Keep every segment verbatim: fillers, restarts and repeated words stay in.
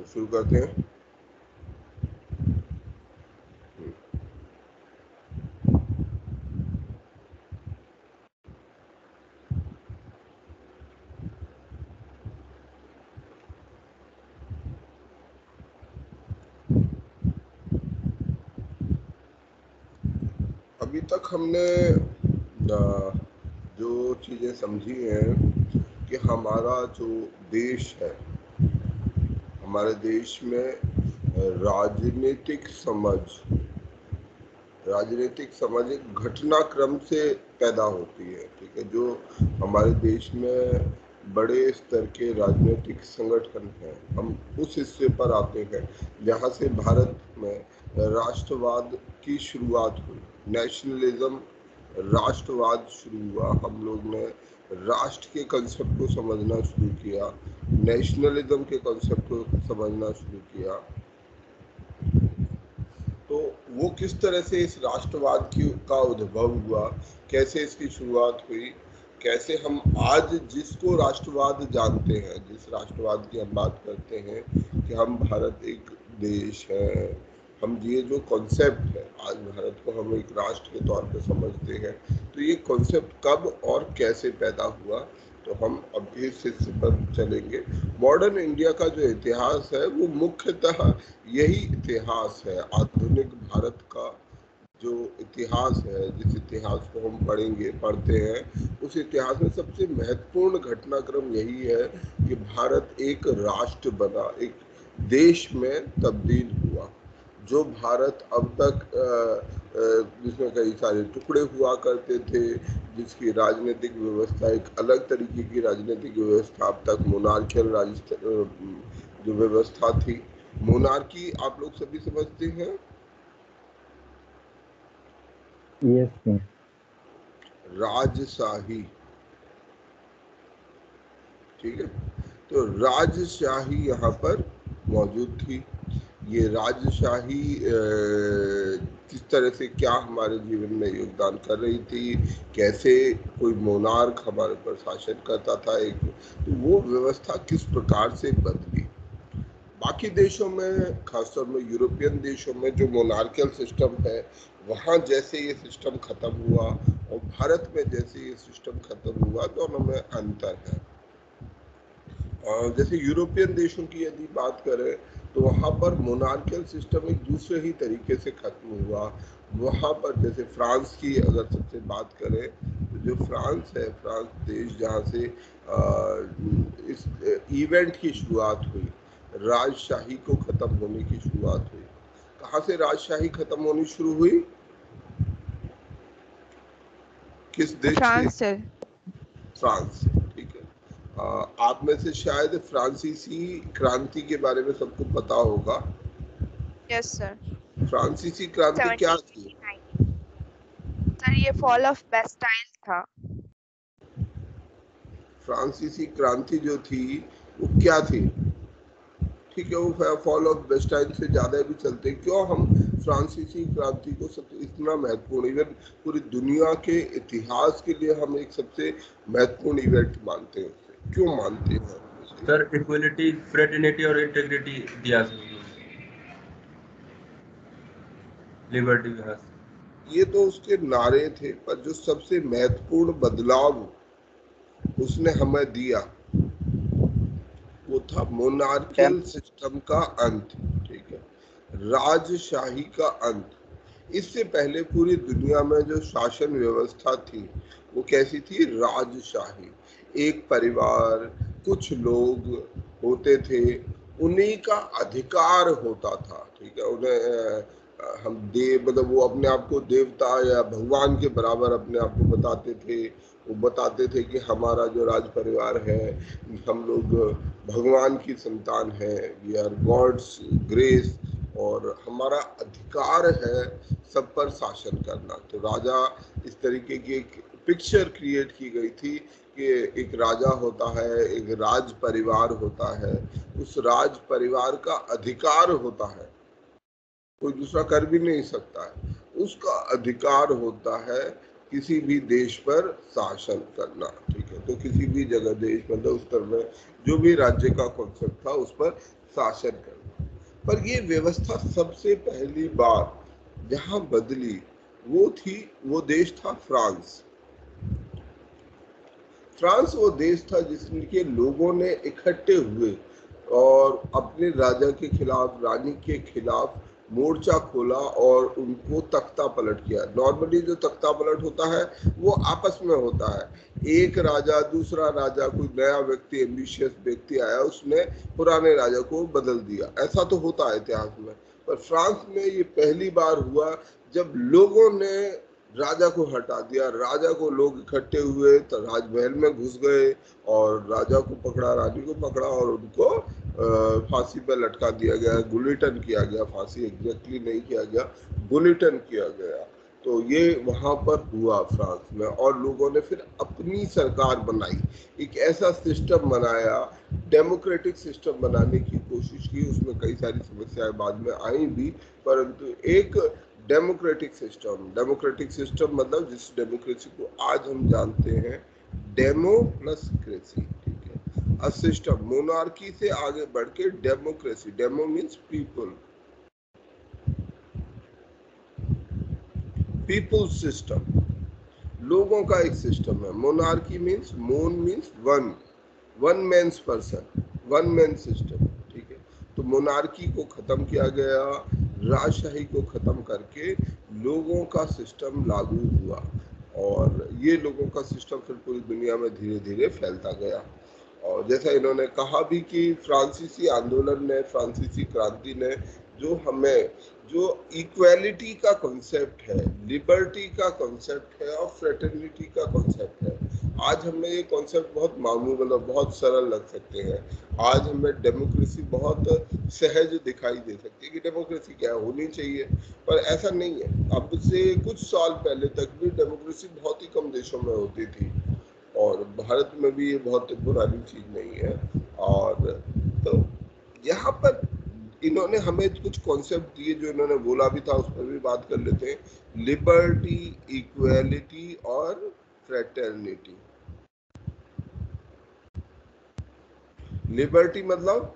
शुरू करते हैं। अभी तक हमने जो चीज़ें समझी हैं कि हमारा जो देश है, हमारे देश में राजनीतिक समझ राजनीतिक समझ एक घटनाक्रम से पैदा होती है, ठीक है। जो हमारे देश में बड़े स्तर के राजनीतिक संगठन हैं, हम उस हिस्से पर आते हैं जहाँ से भारत में राष्ट्रवाद की शुरुआत हुई, नेशनलिज्म, राष्ट्रवाद शुरू हुआ। हम लोग ने राष्ट्र के कंसेप्ट को समझना शुरू किया, नेशनलिज्म के कंसेप्ट को समझना शुरू किया। तो वो किस तरह से इस राष्ट्रवाद की का उद्भव हुआ, कैसे इसकी शुरुआत हुई, कैसे हम आज जिसको राष्ट्रवाद जानते हैं, जिस राष्ट्रवाद की हम बात करते हैं कि हम भारत एक देश है, हम ये जो कॉन्सेप्ट है, आज भारत को हम एक राष्ट्र के तौर पे समझते हैं, तो ये कॉन्सेप्ट कब और कैसे पैदा हुआ, तो हम अब इस हिस्से पर चलेंगे। मॉडर्न इंडिया का जो इतिहास है वो मुख्यतः यही इतिहास है। आधुनिक भारत का जो इतिहास है, जिस इतिहास को हम पढ़ेंगे पढ़ते हैं, उस इतिहास में सबसे महत्वपूर्ण घटनाक्रम यही है कि भारत एक राष्ट्र बना, एक देश में तब्दील हुआ। जो भारत अब तक जिसमें कई सारे टुकड़े हुआ करते थे, जिसकी राजनीतिक व्यवस्था एक अलग तरीके की राजनीतिक व्यवस्था, अब तक मोनार्कियल जो व्यवस्था थी, मोनार्की आप लोग सभी समझते हैं। Yes sir. राजशाही, ठीक है। तो राजशाही यहाँ पर मौजूद थी। ये राजशाही किस तरह से क्या हमारे जीवन में योगदान कर रही थी, कैसे कोई मोनार्क हमारे पर शासन करता था, एक तो वो व्यवस्था किस प्रकार से बदली। बाकी देशों में, खासतौर में यूरोपियन देशों में जो मोनार्कियल सिस्टम है, वहाँ जैसे ये सिस्टम खत्म हुआ और भारत में जैसे ये सिस्टम खत्म हुआ, दोनों में अंतर है। जैसे यूरोपियन देशों की यदि बात करें तो वहाँ पर मोनार्कियल सिस्टम एक दूसरे ही तरीके से खत्म हुआ। वहाँ पर जैसे फ्रांस की अगर सबसे बात करें तो जो फ्रांस है, फ्रांस देश जहाँ से इस इवेंट की शुरुआत हुई, राजशाही को खत्म होने की शुरुआत हुई। कहाँ से राजशाही खत्म होनी शुरू हुई, किस देश से? फ्रांस से, ठीक है। आप में से शायद फ्रांसीसी क्रांति के बारे में सबको पता होगा। Yes sir. फ्रांसीसी क्रांति क्या थी सर? ये फॉल ऑफ बेस्टाइल था। फ्रांसीसी क्रांति जो थी वो क्या थी, ठीक है। वो फॉल ऑफ बेस्टाइल से ज्यादा भी चलते। क्यों हम फ्रांसीसी क्रांति को सबसे इतना महत्वपूर्ण इवेंट पूरी दुनिया के इतिहास के लिए हम एक सबसे महत्वपूर्ण इवेंट मानते हैं, क्यों मानते हैं सर? इक्वलिटी, फ्रेटर्निटी और इंटीग्रिटी दिया, लिबर्टी विकास, ये तो उसके नारे थे, पर जो सबसे महत्वपूर्ण बदलाव उसने हमें दिया वो था मोनार्कियल सिस्टम का अंत, ठीक है, राजशाही का अंत। इससे पहले पूरी दुनिया में जो शासन व्यवस्था थी वो कैसी थी, राजशाही। एक परिवार, कुछ लोग होते थे, उन्हीं का अधिकार होता था, ठीक है। उन्हें हम देव मतलब वो अपने आप को देवता या भगवान के बराबर अपने आप को बताते थे। वो बताते थे कि हमारा जो राज परिवार है, हम लोग भगवान की संतान है, वी आर गॉड्स ग्रेस, और हमारा अधिकार है सब पर शासन करना। तो राजा, इस तरीके की एक पिक्चर क्रिएट की गई थी कि एक राजा होता है, एक राज परिवार होता है, उस राज परिवार का अधिकार होता है, कोई दूसरा कर भी नहीं सकता है, उसका अधिकार होता है किसी भी देश पर शासन करना, ठीक है। तो किसी भी जगह देश मतलब उस तरह में जो भी राज्य का कॉन्सेप्ट था उस पर शासन करना। पर ये व्यवस्था सबसे पहली बार जहां बदली वो थी वो देश था फ्रांस। फ्रांस वो देश था जिसके लोगों ने इकट्ठे हुए और अपने राजा के खिलाफ, रानी के खिलाफ मोर्चा खोला और उनको तख्ता पलट किया। नॉर्मली जो तख्ता पलट होता है वो आपस में होता है, एक राजा दूसरा राजा, कोई नया व्यक्ति, एम्बिशियस व्यक्ति आया, उसने पुराने राजा को बदल दिया, ऐसा तो होता है इतिहास में। पर फ्रांस में ये पहली बार हुआ जब लोगों ने राजा को हटा दिया। राजा को लोग इकट्ठे हुए तो राजमहल में घुस गए और राजा को पकड़ा, रानी को पकड़ा और उनको फांसी पे लटका दिया गया, गुलिटन किया गया। फांसी एग्जैक्टली नहीं किया गया, गुलिटन किया गया। तो ये वहां पर हुआ फ्रांस में, और लोगों ने फिर अपनी सरकार बनाई, एक ऐसा सिस्टम बनाया, डेमोक्रेटिक सिस्टम बनाने की कोशिश की। उसमें कई सारी समस्याएं बाद में आई भी, परंतु एक डेमोक्रेटिक सिस्टम, डेमोक्रेटिक सिस्टम मतलब जिस डेमोक्रेसी को आज हम जानते हैं, डेमो प्लस क्रेसी, ठीक है, अ सिस्टम। मोनार्की से आगे बढ़ के democracy, demo means people, people system, लोगों का एक सिस्टम है। Monarchy means, mon means one, one man's person, one man system, ठीक है। तो मोनार्की को खत्म किया गया, राजशाही को खत्म करके लोगों का सिस्टम लागू हुआ, और ये लोगों का सिस्टम फिर पूरी दुनिया में धीरे धीरे फैलता गया। और जैसा इन्होंने कहा भी कि फ्रांसीसी आंदोलन ने, फ्रांसीसी क्रांति ने जो हमें, जो इक्वालिटी का कॉन्सेप्ट है, लिबर्टी का कॉन्सेप्ट है और फ्रेटर्निटी का कॉन्सेप्ट है, आज हमें ये कॉन्सेप्ट बहुत मामूली, मतलब बहुत सरल लग सकते हैं। आज हमें डेमोक्रेसी बहुत सहज दिखाई दे सकती है कि डेमोक्रेसी क्या होनी चाहिए, पर ऐसा नहीं है। अब से कुछ साल पहले तक भी डेमोक्रेसी बहुत ही कम देशों में होती थी, और भारत में भी ये बहुत पुरानी चीज नहीं है। और तो यहाँ पर इन्होंने हमें कुछ कॉन्सेप्ट दिए जो इन्होंने बोला भी था, उस पर भी बात कर लेते हैं। लिबर्टी, इक्वालिटी और फ्रेटर्निटी। लिबर्टी मतलब,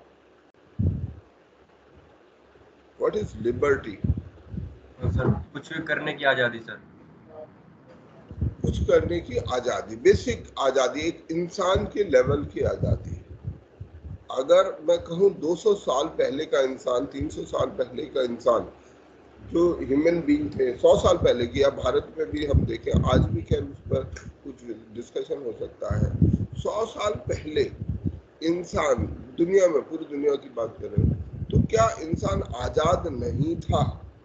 व्हाट इज लिबर्टी? सर कुछ भी करने की आजादी सर। कुछ करने की आजादी, बेसिक आजादी, एक इंसान के लेवल की आजादी। अगर मैं कहूँ दो सौ साल पहले का इंसान, तीन सौ साल पहले का इंसान, जो ह्यूमन बीइंग थे सौ साल पहले की, या भारत में भी हम देखें, आज भी खैर उस पर कुछ डिस्कशन हो सकता है। सौ साल पहले इंसान, दुनिया में, पूरी दुनिया की बात करें तो क्या इंसान आजाद नहीं था?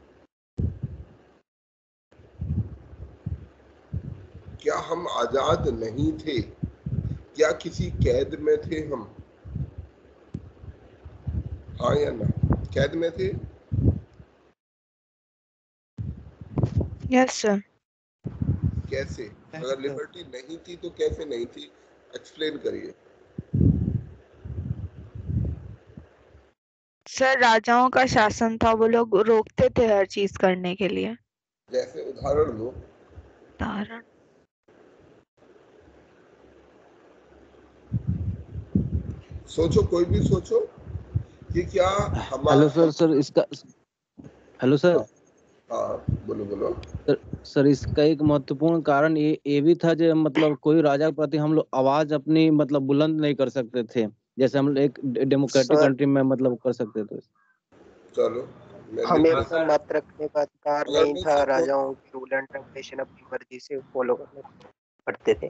क्या हम आजाद नहीं थे? क्या किसी कैद में थे हम? हाँ या ना? कैद में थे? Yes, sir. कैसे? अगर लिबर्टी नहीं थी तो कैसे नहीं थी? एक्सप्लेन करिए। सर, राजाओं का शासन था, वो लोग रोकते थे हर चीज करने के लिए। जैसे उदाहरण दो। उदाहरण, सोचो, कोई भी सोचो कि क्या हमारा। हेलो सर, सर इसका, हेलो सर। हाँ, बोलो बोलो। सर, सर इसका एक महत्वपूर्ण कारण ये ये भी था जो मतलब कोई राजा के प्रति हम लोग आवाज अपनी मतलब बुलंद नहीं कर सकते थे, जैसे हम एक डेमोक्रेटिक कंट्री में मतलब कर सकते थे। चलो, हमें अपना मत रखने का अधिकार नहीं था, मैं राजाओं की रूल एंड रेगुलेशन अपनी मर्जी से फॉलो करने पड़ते थे।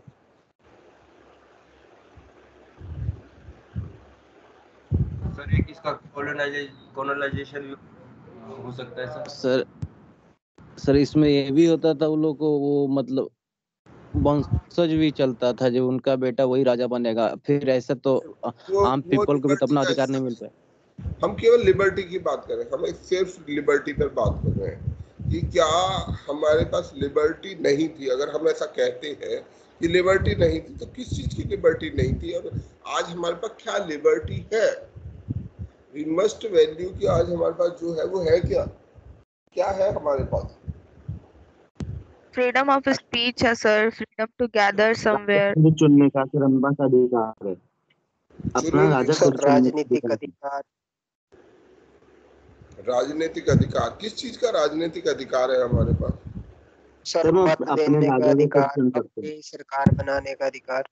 सर एक इसका कॉलोनाइजेशन भी हो सकता है सर। सर सर इसमें ये भी होता था उन लोग को, वो मतलब वंशज भी चलता था, जो उनका बेटा वही राजा बनेगा, फिर ऐसा तो वो, आम वो पीपल को भी तो लिबर्टी अपना का अधिकार नहीं हिस्सा मिल पाया। हम केवल लिबर्टी की बात करें, हम एक सिर्फ लिबर्टी पर बात कर रहे हैं कि क्या हमारे पास लिबर्टी नहीं थी। अगर हम ऐसा कहते हैं कि लिबर्टी नहीं थी, तो किस चीज की लिबर्टी नहीं थी, और आज हमारे पास क्या लिबर्टी है? वी मस्ट वैल्यू कि आज हमारे पास जो है वो है क्या, क्या है हमारे पास? फ्रीडम ऑफ स्पीच है sir, freedom to gather somewhere. चुनने का तिरंगा का अधिकार है, अपना राजा खुद चुनने का राजनीतिक अधिकार। राजनीतिक अधिकार, किस चीज का राजनीतिक अधिकार है हमारे पास? सर सर, हम मत अपने देने का राजा को अधिकार, चुन सकते हैं। अपनी सरकार बनाने का अधिकार।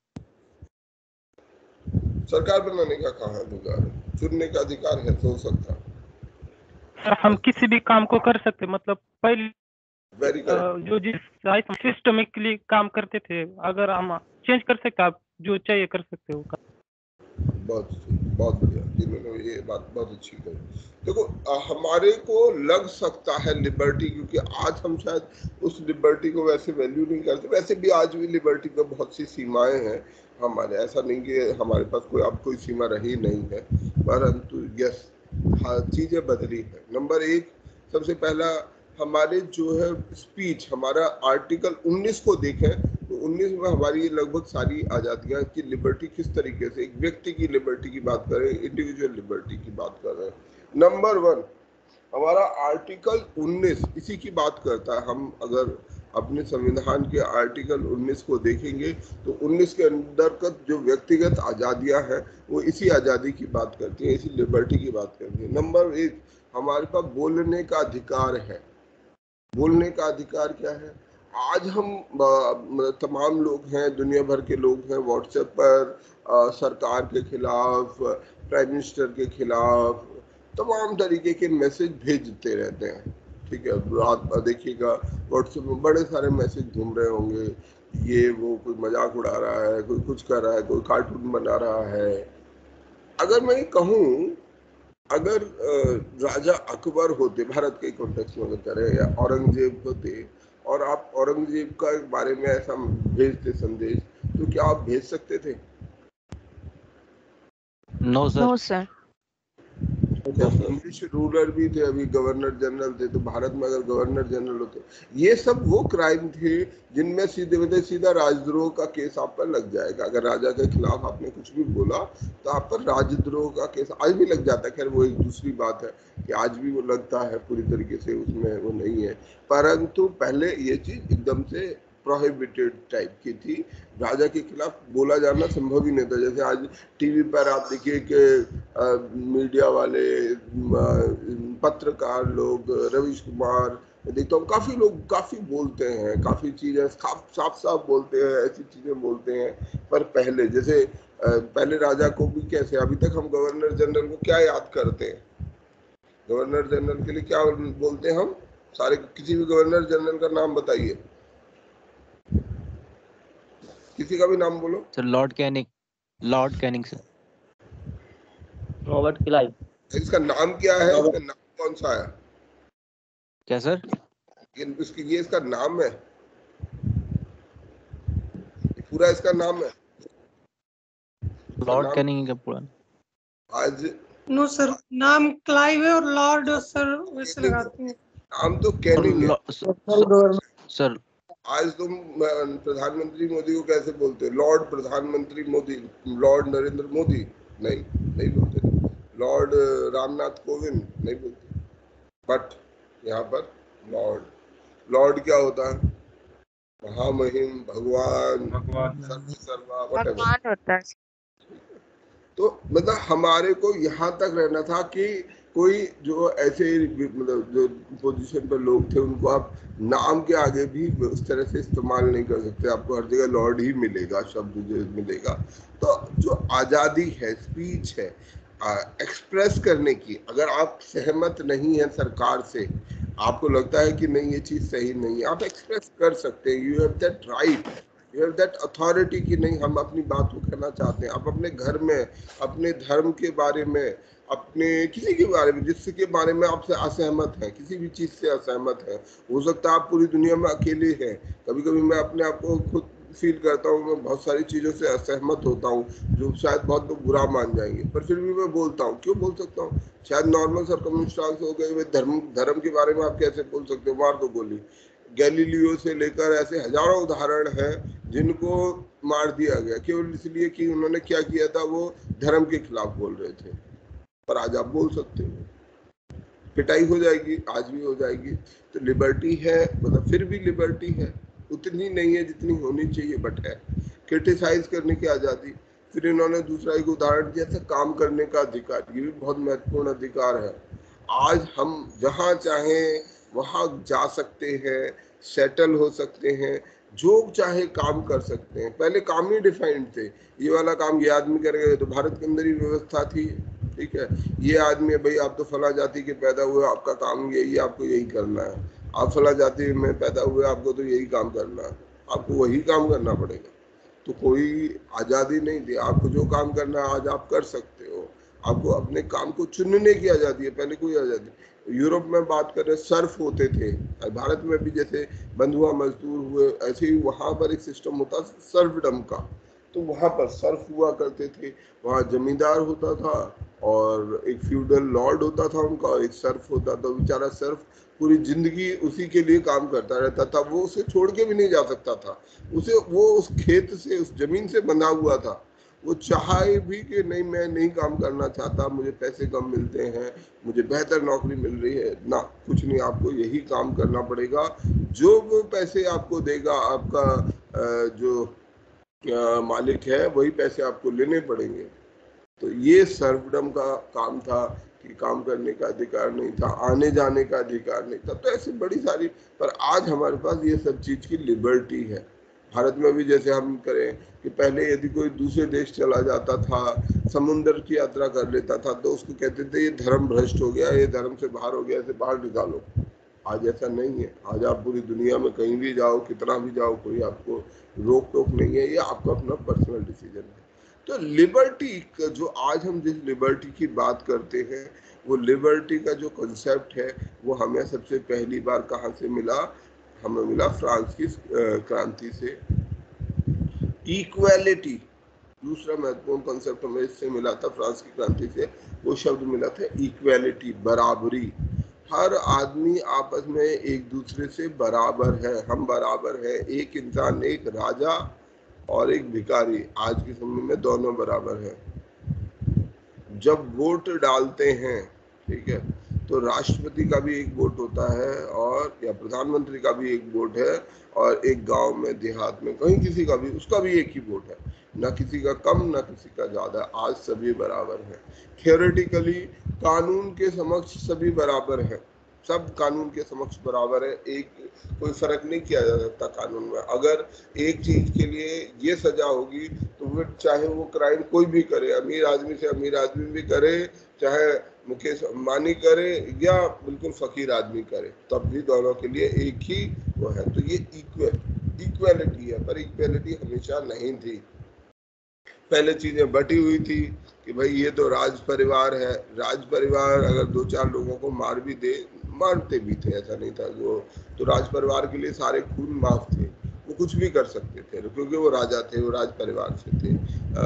सरकार बनाने का कहाँ अधिकार है? चुनने का अधिकार है तो हो सकता है। सर हम किसी भी काम को कर सकते, मतलब पहले वेरी अ, करेक्ट। जो जिस सिस्टमिकली काम करते थे, अगर हम चेंज कर सकते, आप जो चाहिए कर सकते हो। बहुत बहुत बढ़िया, जिन्होंने ये बात बहुत अच्छी कही। देखो अ, हमारे को लग सकता है लिबर्टी, क्योंकि आज हम शायद उस लिबर्टी को वैसे वैल्यू नहीं करते। वैसे भी आज भी लिबर्टी में बहुत सी सीमाएं हैं हमारे, ऐसा नहीं कि हमारे पास कोई अब कोई सीमा रही नहीं है, परंतु यस हाँ चीजें बदली है। नंबर एक, सबसे पहला हमारे जो है स्पीच, हमारा आर्टिकल उन्नीस को देखें तो उन्नीस में हमारी लगभग सारी आजादियां की लिबर्टी किस तरीके से, एक व्यक्ति की लिबर्टी की बात करें, इंडिविजुअल लिबर्टी की बात कर रहे हैं। नंबर वन हमारा आर्टिकल उन्नीस इसी की बात करता है। हम अगर अपने संविधान के आर्टिकल उन्नीस को देखेंगे तो उन्नीस के अंतर्गत जो व्यक्तिगत आजादियां हैं वो इसी आजादी की बात करती है, इसी लिबर्टी की बात करती है। नंबर एक, हमारे पास बोलने का अधिकार है। बोलने का अधिकार क्या है? आज हम आ, तमाम लोग हैं, दुनिया भर के लोग हैं, व्हाट्सएप पर आ, सरकार के खिलाफ, प्राइम मिनिस्टर के खिलाफ तमाम तरीके के मैसेज भेजते रहते हैं। ठीक है, आप देखिएगा व्हाट्सएप में बड़े सारे मैसेज घूम रहे होंगे, ये वो, कोई मजाक उड़ा रहा है, कोई कुछ कर रहा है, कोई कार्टून बना रहा है। अगर मैं कहूँ, अगर राजा अकबर होते, भारत के कॉन्टेक्स्ट में अगर करें, या औरंगजेब होते और आप औरंगजेब का बारे में ऐसा भेजते संदेश, तो क्या आप भेज सकते थे? No sir. No sir. English ruler भी थे, अभी गवर्नर जनरल थे, तो भारत में अगर गवर्नर जनरल होते, ये सब वो क्राइम थे जिनमें सीधे सीधे सीधा राजद्रोह का केस आप पर लग जाएगा। अगर राजा के खिलाफ आपने कुछ भी बोला तो आप पर राजद्रोह का केस आज भी लग जाता है। खैर वो एक दूसरी बात है कि आज भी वो लगता है, पूरी तरीके से उसमें वो नहीं है, परंतु पहले ये चीज एकदम से प्रोहिबिटेड टाइप की थी। राजा के खिलाफ बोला जाना संभव ही नहीं था। जैसे आज टीवी पर आप देखिए कि मीडिया वाले, पत्रकार लोग, रवीश कुमार, देखता हूँ काफी लोग काफी बोलते हैं, काफी चीजें साफ साफ साफ बोलते हैं, ऐसी चीजें बोलते हैं। पर पहले जैसे पहले राजा को भी कैसे, अभी तक हम गवर्नर जनरल को क्या याद करते हैं? गवर्नर जनरल के लिए क्या बोलते हैं हम सारे? किसी भी गवर्नर जनरल का नाम बताइए, किसी का भी नाम बोलो। Sir Lord Canning. Lord Canning sir. Robert Clive. इसका नाम क्या है? इसका नाम कौन सा है? क्या सर? ये इसकी ये इसका नाम है, पूरा इसका नाम है लॉर्ड कैनिंग का पूरा आज। नो सर, नाम क्लाइव है और लॉर्ड सर वैसे लगाते हैं। नाम तो कैनिंग है सर, सर आज तुम प्रधानमंत्री मोदी को कैसे बोलते हो? लॉर्ड प्रधानमंत्री मोदी, लॉर्ड नरेंद्र मोदी? नहीं, नहीं बोलते। लॉर्ड रामनाथ कोविंद? नहीं बोलते। बट यहाँ पर लॉर्ड, लॉर्ड क्या होता है? महामहिम, भगवान, सर्व सर्वा, भगवान होता है। तो मतलब हमारे को यहाँ तक रहना था कि कोई जो ऐसे मतलब जो पोजीशन पर लोग थे उनको आप नाम के आगे भी उस तरह से इस्तेमाल नहीं कर सकते। आपको हर जगह लॉर्ड ही मिलेगा, शब्द जो मिलेगा। तो जो आज़ादी है, स्पीच है, एक्सप्रेस करने की, अगर आप सहमत नहीं हैं सरकार से, आपको लगता है कि नहीं ये चीज़ सही नहीं है, आप एक्सप्रेस कर सकते हैं। You have that right, you have that authority कि नहीं हम अपनी बात को कहना चाहते हैं। आप अपने घर में, अपने धर्म के बारे में, अपने किसी के बारे में जिसके बारे में आपसे असहमत है, किसी भी चीज़ से असहमत है, हो सकता है आप पूरी दुनिया में अकेले हैं। कभी कभी मैं अपने आप को खुद फील करता हूँ, मैं बहुत सारी चीज़ों से असहमत होता हूँ जो शायद बहुत लोग बुरा मान जाएंगे, पर फिर भी मैं बोलता हूँ। क्यों बोल सकता हूँ? शायद नॉर्मल सर्कमस्टांस हो गए। धर्म धर्म के बारे में आप कैसे बोल सकते हो? मार दो गोली। गैलीलियो से लेकर ऐसे हजारों उदाहरण हैं जिनको मार दिया गया केवल इसलिए कि उन्होंने क्या किया था, वो धर्म के खिलाफ बोल रहे थे। पर आज आप बोल सकते हो, पिटाई हो जाएगी, आज भी हो जाएगी। तो लिबर्टी है, मतलब फिर भी लिबर्टी है, उतनी नहीं है जितनी होनी चाहिए, बट है। क्रिटिसाइज करने की आज़ादी। फिर इन्होंने दूसरा एक उदाहरण दिया था, काम करने का अधिकार। ये भी बहुत महत्वपूर्ण अधिकार है। आज हम जहाँ चाहें वहाँ जा सकते हैं, सेटल हो सकते हैं, जो चाहे काम कर सकते हैं। पहले काम ही डिफाइंड थे, ये वाला काम ये आदमी करेगा, तो भारत के अंदर ही व्यवस्था थी, ठीक है। ये आदमी भाई आप तो फला जाति के पैदा हुए, आपका काम यही, आपको यही करना है। आप फला जाति में पैदा हुए, आपको तो यही काम करना है, आपको वही काम करना पड़ेगा। तो कोई आज़ादी नहीं थी, आपको जो काम करना है आज आप कर सकते हो। आपको अपने काम को चुनने की आज़ादी है, पहले कोई आज़ादी। यूरोप में बात करें, सर्फ होते थे, भारत में भी जैसे बंधुआ मजदूर हुए, ऐसे ही वहाँ पर एक सिस्टम होता सर्फडम का। तो वहाँ पर सर्फ हुआ करते थे, वहाँ जमींदार होता था और एक फ्यूडल लॉर्ड होता था उनका, और एक सर्फ होता था। बेचारा सर्फ पूरी जिंदगी उसी के लिए काम करता रहता था, वो उसे छोड़ के भी नहीं जा सकता था। उसे वो उस खेत से, उस जमीन से बंधा हुआ था। वो चाहे भी कि नहीं मैं नहीं काम करना चाहता, मुझे पैसे कम मिलते हैं, मुझे बेहतर नौकरी मिल रही है, ना कुछ नहीं, आपको यही काम करना पड़ेगा। जो वो पैसे आपको देगा आपका जो मालिक है, वही पैसे आपको लेने पड़ेंगे। तो ये सर्वडम का काम था कि काम करने का अधिकार नहीं था, आने जाने का अधिकार नहीं था। तो ऐसी बड़ी सारी, पर आज हमारे पास ये सब चीज की लिबर्टी है। भारत में भी जैसे हम करें कि पहले यदि कोई दूसरे देश चला जाता था, समुद्र की यात्रा कर लेता था, तो उसको कहते थे ये धर्म भ्रष्ट हो गया, ये धर्म से बाहर हो गया, इसे बाहर निकालो। आज ऐसा नहीं है। आज आप पूरी दुनिया में कहीं भी जाओ, कितना भी जाओ, कोई आपको रोक टोक नहीं है, ये आपका अपना पर्सनल डिसीजन है। तो लिबर्टी का जो आज हम जिस लिबर्टी की बात करते हैं, वो लिबर्टी का जो कॉन्सेप्ट है वो हमें सबसे पहली बार कहाँ से मिला? हमें मिला फ्रांस की क्रांति से। इक्वालिटी दूसरा महत्वपूर्ण कॉन्सेप्ट हमें इससे मिला था, फ्रांस की क्रांति से। वो शब्द मिला था इक्वालिटी, बराबरी। हर आदमी आपस में एक दूसरे से बराबर है, हम बराबर है। एक इंसान, एक राजा और एक भिखारी, आज के समय में दोनों बराबर हैं। जब वोट डालते हैं, ठीक है, तो राष्ट्रपति का भी एक वोट होता है और या प्रधानमंत्री का भी एक वोट है, और एक गांव में, देहात में, कहीं किसी का भी, उसका भी एक ही वोट है। ना किसी का कम, ना किसी का ज्यादा। आज सभी बराबर हैं। थियोरेटिकली कानून के समक्ष सभी बराबर हैं, सब कानून के समक्ष बराबर है। एक कोई फर्क नहीं किया जा सकता कानून में। अगर एक चीज के लिए ये सजा होगी तो वो चाहे वो क्राइम कोई भी करे, अमीर आदमी से अमीर आदमी भी करे, चाहे मुकेश अंबानी करे या बिल्कुल फकीर आदमी करे, तब भी दोनों के लिए एक ही वो है। तो ये इक्वल इक्वालिटी है, पर इक्वालिटी हमेशा नहीं थी। पहले चीजें बटी हुई थी कि भाई ये तो राज परिवार है, राज परिवार अगर दो चार लोगों को मार भी दे, मारते भी थे, ऐसा नहीं था। वो तो राज परिवार के लिए सारे खून माफ थे, वो कुछ भी कर सकते थे क्योंकि वो राजा थे, वो राज परिवार से थे,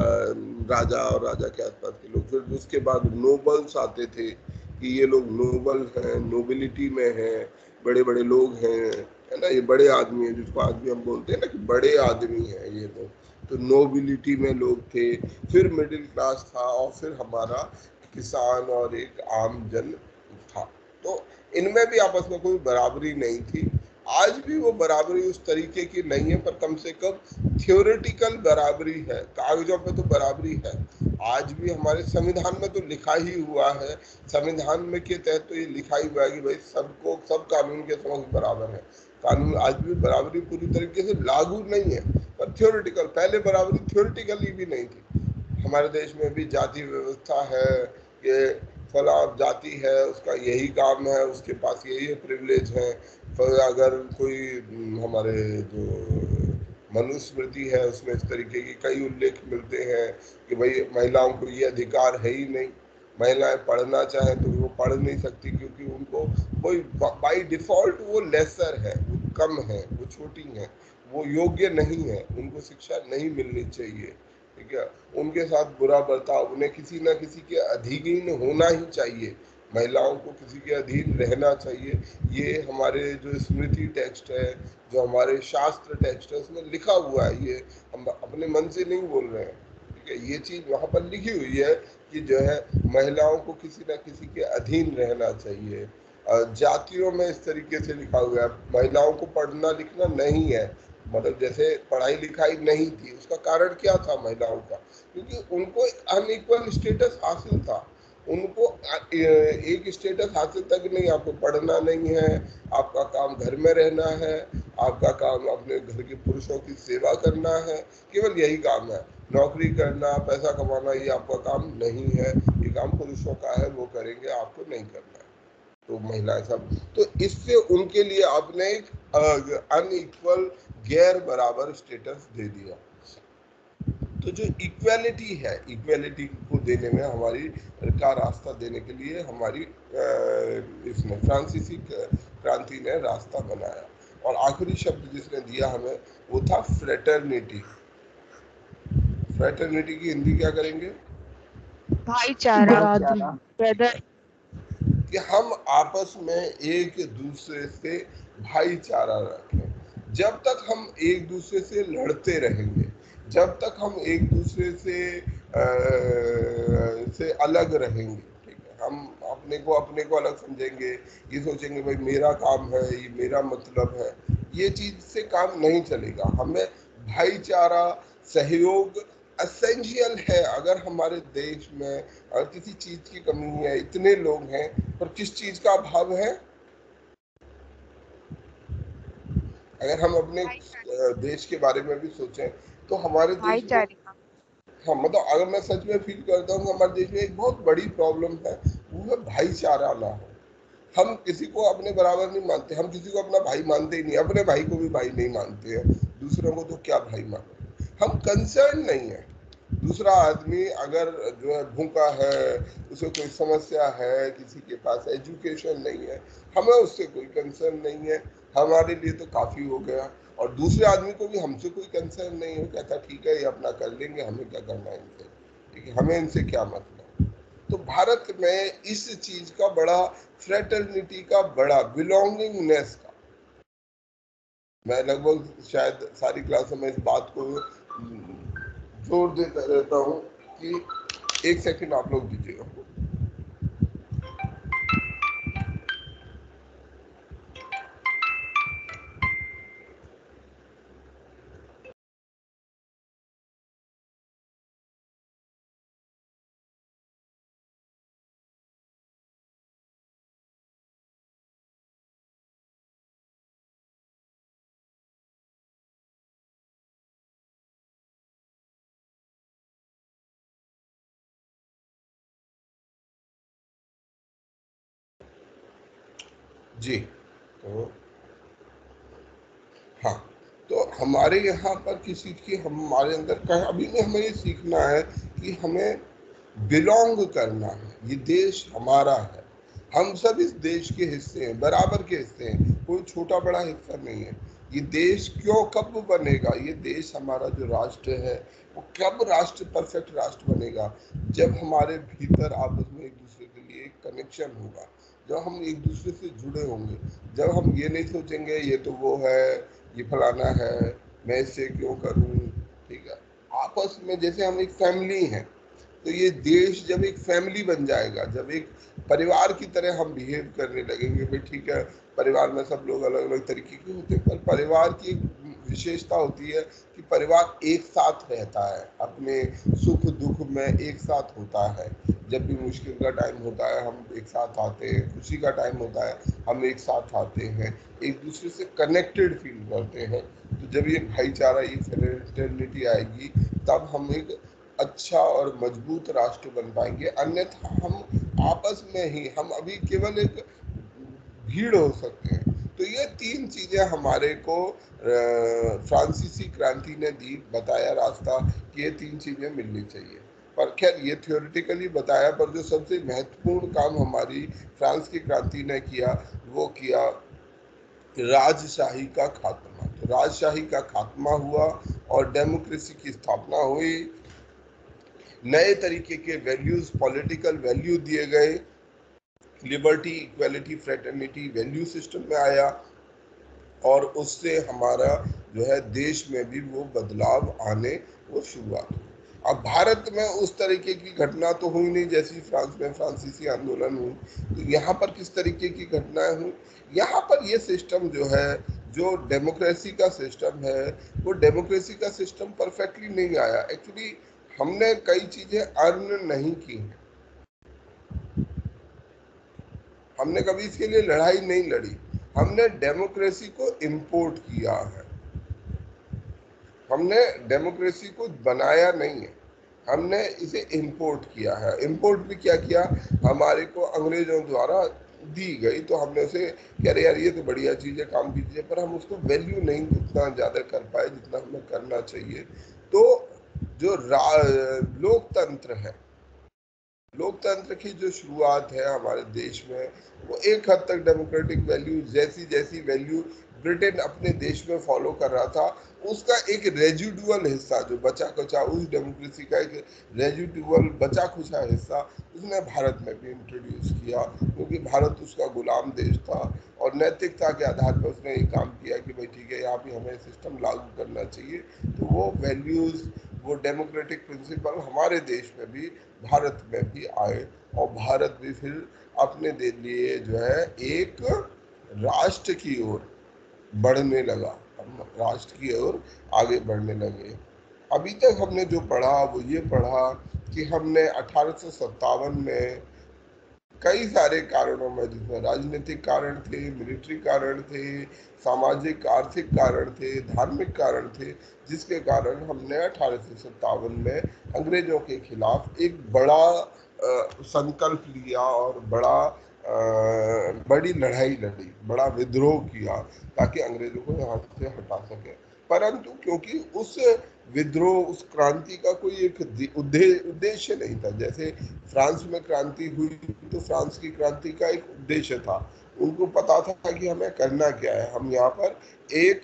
राजा और राजा के आसपास के लोग। फिर उसके बाद नोबल्स आते थे कि ये लोग नोबल हैं, नोबिलिटी में हैं, बड़े बड़े लोग हैं, है ना, ये बड़े आदमी हैं, जिसको आदमी हम बोलते हैं ना कि बड़े आदमी हैं ये लोग। तो नोबिलिटी में लोग थे। फिर मिडिल क्लास था, और फिर हमारा किसान और एक आम जन था। तो इनमें भी आपस में कोई बराबरी नहीं थी। आज भी वो बराबरी उस तरीके की नहीं है, पर कम से कम थियोरेटिकल बराबरी है, कागजों पे तो बराबरी है। आज भी हमारे संविधान में तो लिखा ही हुआ है, संविधान में के तहत तो ये लिखा ही हुआ है कि भाई सबको, सब कानून के समक्ष बराबर है। कानून आज भी बराबरी पूरी तरीके से लागू नहीं है, पर थियोरेटिकल, पहले बराबरी थियोरेटिकली भी नहीं थी। हमारे देश में भी जाति व्यवस्था है कि फला जाति है, उसका यही काम है, उसके पास यही प्रिविलेज है। अगर कोई हमारे जो मनुस्मृति है उसमें इस तरीके की कई उल्लेख मिलते हैं कि भाई महिलाओं को ये अधिकार है ही नहीं, महिलाएं पढ़ना चाहें तो वो पढ़ नहीं सकती क्योंकि उनको कोई बाय डिफॉल्ट वो लेसर है, वो कम है, वो छोटी है, वो योग्य नहीं है, उनको शिक्षा नहीं मिलनी चाहिए, ठीक है। उनके साथ बुरा बर्ताव, उन्हें किसी ना किसी के अधीन होना ही चाहिए, महिलाओं को किसी के अधीन रहना चाहिए। ये हमारे जो स्मृति टेक्स्ट है, जो हमारे शास्त्र टेक्स्ट है, उसमें लिखा हुआ है। ये हम अपने मन से नहीं बोल रहे हैं, ठीक है। ये चीज वहाँ पर लिखी हुई है कि जो है महिलाओं को किसी ना किसी के अधीन रहना चाहिए। जातियों में इस तरीके से लिखा हुआ है, महिलाओं को पढ़ना लिखना नहीं है, मतलब जैसे पढ़ाई लिखाई नहीं थी। उसका कारण क्या था महिलाओं का? क्योंकि उनको एक अनइक्वल स्टेटस हासिल था। उनको एक स्टेटस हासिल तक नहीं, आपको पढ़ना नहीं है, आपका काम घर में रहना है, आपका काम अपने घर के पुरुषों की सेवा करना है, केवल यही काम है। नौकरी करना, पैसा कमाना ये आपका काम नहीं है, ये काम पुरुषों का है, वो करेंगे, आपको नहीं करना है। तो महिलाएं सब, तो इससे उनके लिए आपने एक अनइक्वल, गैर बराबर स्टेटस दे दिया। तो जो इक्वेलिटी है, इक्वेलिटी को देने में हमारी का रास्ता देने के लिए हमारी इसमें फ्रांसीसी क्रांति ने रास्ता बनाया। और आखिरी शब्द जिसने दिया हमें वो था फ्रेटर्निटी। फ्रेटर्निटी की हिंदी क्या करेंगे? भाईचारा, ब्रदर। कि हम आपस में एक दूसरे से भाईचारा रखें। जब तक हम एक दूसरे से लड़ते रहेंगे, जब तक हम एक दूसरे से आ, से अलग रहेंगे, ठीक है, हम अपने को अपने को अलग समझेंगे, ये सोचेंगे भाई मेरा काम है, ये मेरा मतलब है, ये चीज से काम नहीं चलेगा। हमें भाईचारा, सहयोग एसेंशियल है। अगर हमारे देश में अगर किसी चीज की कमी है, इतने लोग हैं, पर किस चीज का अभाव है? अगर हम अपने देश के बारे में भी सोचें तो हमारे देश में, हाँ मतलब अगर मैं सच में फील करता हूँ हमारे देश में एक बहुत बड़ी प्रॉब्लम है, वो है भाईचारा ना हो। हम किसी को अपने बराबर नहीं मानते, हम किसी को अपना भाई मानते ही नहीं, अपने भाई को भी भाई नहीं मानते हैं, दूसरों को तो क्या भाई मानते। हम कंसर्न नहीं है। दूसरा आदमी अगर जो है भूखा है, उसे कोई समस्या है, किसी के पास एजुकेशन नहीं है, हमें उससे कोई कंसर्न नहीं है, हमारे लिए तो काफी हो गया। और दूसरे आदमी को भी हमसे कोई कंसर्न नहीं है, कहता ठीक है ये अपना कर लेंगे, हमें क्या करना है इनसे, ठीक है, हमें इनसे क्या मतलब। तो भारत में इस चीज का बड़ा, फ्रेटर्निटी का बड़ा, बिलोंगिंगनेस का, मैं लगभग शायद सारी क्लासों में इस बात को जोर देता रहता हूँ कि एक सेकंड आप लोग दीजिएगा। जी, तो हाँ, तो हमारे यहाँ पर किसी की, हमारे अंदर का अभी में हमें ये सीखना है कि हमें बिलोंग करना है। ये देश हमारा है, हम सब इस देश के हिस्से हैं, बराबर के हिस्से हैं, कोई छोटा बड़ा हिस्सा नहीं है। ये देश क्यों, कब बनेगा ये देश, हमारा जो राष्ट्र है वो कब राष्ट्र, परफेक्ट राष्ट्र बनेगा, जब हमारे भीतर आपस में एक दूसरे के लिए एक कनेक्शन होगा, जब हम एक दूसरे से जुड़े होंगे, जब हम ये नहीं सोचेंगे ये तो वो है, ये फलाना है, मैं इससे क्यों करूं, ठीक है। आपस में जैसे हम एक फैमिली हैं, तो ये देश जब एक फैमिली बन जाएगा, जब एक परिवार की तरह हम बिहेव करने लगेंगे, भाई ठीक है परिवार में सब लोग अलग अलग तरीके के होते हैं, पर परिवार की एक विशेषता होती है कि परिवार एक साथ रहता है, अपने सुख दुख में एक साथ होता है। जब भी मुश्किल का टाइम होता है हम एक साथ आते हैं, खुशी का टाइम होता है हम एक साथ आते हैं, एक दूसरे से कनेक्टेड फील करते हैं। तो जब ये भाईचारा, ये फ्रेटर्निटी आएगी, तब हम एक अच्छा और मजबूत राष्ट्र बन पाएंगे। अन्यथा हम आपस में ही, हम अभी केवल एक भीड़ हो सकते हैं। तो ये तीन चीजें हमारे को फ्रांसीसी क्रांति ने दी, बताया रास्ता कि ये तीन चीजें मिलनी चाहिए। पर खैर ये थ्योरेटिकली बताया, पर जो सबसे महत्वपूर्ण काम हमारी फ्रांस की क्रांति ने किया वो किया राजशाही का खात्मा। तो राजशाही का खात्मा हुआ और डेमोक्रेसी की स्थापना हुई, नए तरीके के वैल्यूज, पॉलिटिकल वैल्यू दिए गए, liberty, equality, fraternity value system में आया, और उससे हमारा जो है देश में भी वो बदलाव आने वो शुरुआत हुई। अब भारत में उस तरीके की घटना तो हुई नहीं जैसी फ्रांस में फ्रांसीसी आंदोलन हुई। तो यहाँ पर किस तरीके की घटनाएं हुई, यहाँ पर ये सिस्टम जो है, जो डेमोक्रेसी का सिस्टम है, वो डेमोक्रेसी का सिस्टम परफेक्टली नहीं आया। एक्चुअली हमने कई चीजें अर्न नहीं की हैं, हमने कभी इसके लिए लड़ाई नहीं लड़ी, हमने डेमोक्रेसी को इंपोर्ट किया है, हमने डेमोक्रेसी को बनाया नहीं है, हमने इसे इंपोर्ट किया है। इंपोर्ट भी क्या किया, हमारे को अंग्रेजों द्वारा दी गई, तो हमने उसे कह रहे यार ये तो बढ़िया चीज़ है, काम कीजिए, पर हम उसको वैल्यू नहीं उतना ज़्यादा कर पाए जितना हमें करना चाहिए। तो जो लोकतंत्र है, लोकतंत्र की जो शुरुआत है हमारे देश में, वो एक हद तक डेमोक्रेटिक वैल्यू, जैसी जैसी वैल्यू ब्रिटेन अपने देश में फॉलो कर रहा था, उसका एक रेजिडुअल हिस्सा जो बचा कुचा, उस डेमोक्रेसी का एक रेजिडुअल बचा कुचा हिस्सा उसने भारत में भी इंट्रोड्यूस किया, क्योंकि भारत उसका गुलाम देश था और नैतिकता के आधार पर उसने ये काम किया कि भाई ठीक है यहाँ भी हमें सिस्टम लागू करना चाहिए। तो वो वैल्यूज, वो डेमोक्रेटिक प्रिंसिपल हमारे देश में भी, भारत में भी आए, और भारत भी फिर अपने लिए जो है एक राष्ट्र की ओर बढ़ने लगा, राष्ट्र की ओर आगे बढ़ने लगे। अभी तक हमने जो पढ़ा वो ये पढ़ा कि हमने अठारह सौ सत्तावन में कई सारे कारणों में, जिसमें राजनीतिक कारण थे, मिलिट्री कारण थे, सामाजिक आर्थिक कारण थे, धार्मिक कारण थे, जिसके कारण हमने अठारह सौ सत्तावन में अंग्रेजों के खिलाफ एक बड़ा आ, संकल्प लिया और बड़ा आ, बड़ी लड़ाई लड़ी, बड़ा विद्रोह किया, ताकि अंग्रेजों को यहाँ से हटा सके। परंतु क्योंकि उस विद्रोह, उस क्रांति का कोई एक उद्देश्य नहीं था, जैसे फ्रांस में क्रांति हुई तो फ्रांस की क्रांति का एक उद्देश्य था, उनको पता था कि हमें करना क्या है, हम यहाँ पर एक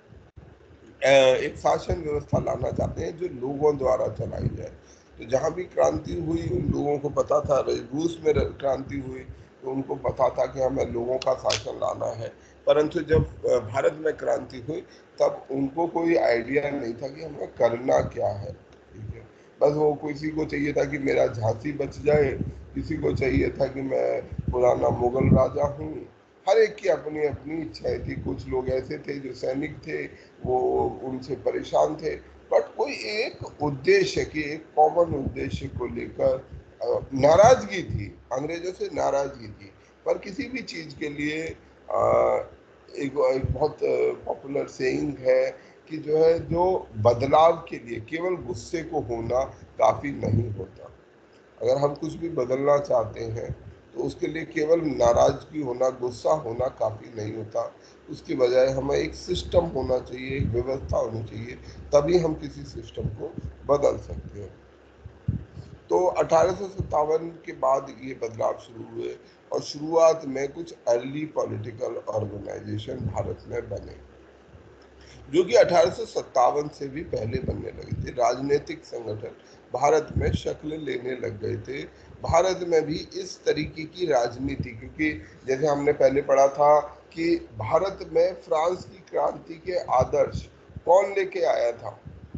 एक शासन व्यवस्था लाना चाहते हैं जो लोगों द्वारा चलाई जाए। तो जहाँ भी क्रांति हुई उन लोगों को पता था, रूस में क्रांति हुई तो उनको पता था कि हमें लोगों का शासन लाना है, परंतु जब भारत में क्रांति हुई तब उनको कोई आइडिया नहीं था कि हमें करना क्या है। ठीक है, बस वो किसी को चाहिए था कि मेरा झांसी बच जाए, किसी को चाहिए था कि मैं पुराना मुगल राजा हूँ, हर एक की अपनी अपनी इच्छाएं थी। कुछ लोग ऐसे थे जो सैनिक थे, वो उनसे परेशान थे, बट कोई एक उद्देश्य की, एक कॉमन उद्देश्य को लेकर नाराजगी थी, अंग्रेजों से नाराजगी थी। पर किसी भी चीज के लिए आ, एक, एक बहुत पॉपुलर सेइंग है कि जो है, जो बदलाव के लिए केवल गुस्से को होना काफी नहीं होता। अगर हम कुछ भी बदलना चाहते हैं तो उसके लिए केवल नाराजगी होना, गुस्सा होना काफी नहीं होता, उसकी बजाय हमें एक सिस्टम होना चाहिए, एक व्यवस्था होनी चाहिए, तभी हम किसी सिस्टम को बदल सकते हैं। तो अठारह सौ सत्तावन के बाद ये बदलाव शुरू हुए और शुरुआत में कुछ अर्ली पॉलिटिकल ऑर्गेनाइजेशन भारत में बने, जो कि अठारह सौ सत्तावन से भी पहले बनने लगे थे। राजनीतिक संगठन भारत में शक्ल लेने लग गए थे। भारत में भी इस तरीके की राजनीति, क्योंकि जैसे हमने पहले पढ़ा था कि भारत में फ्रांस की क्रांति के आदर्श कौन लेके आया था?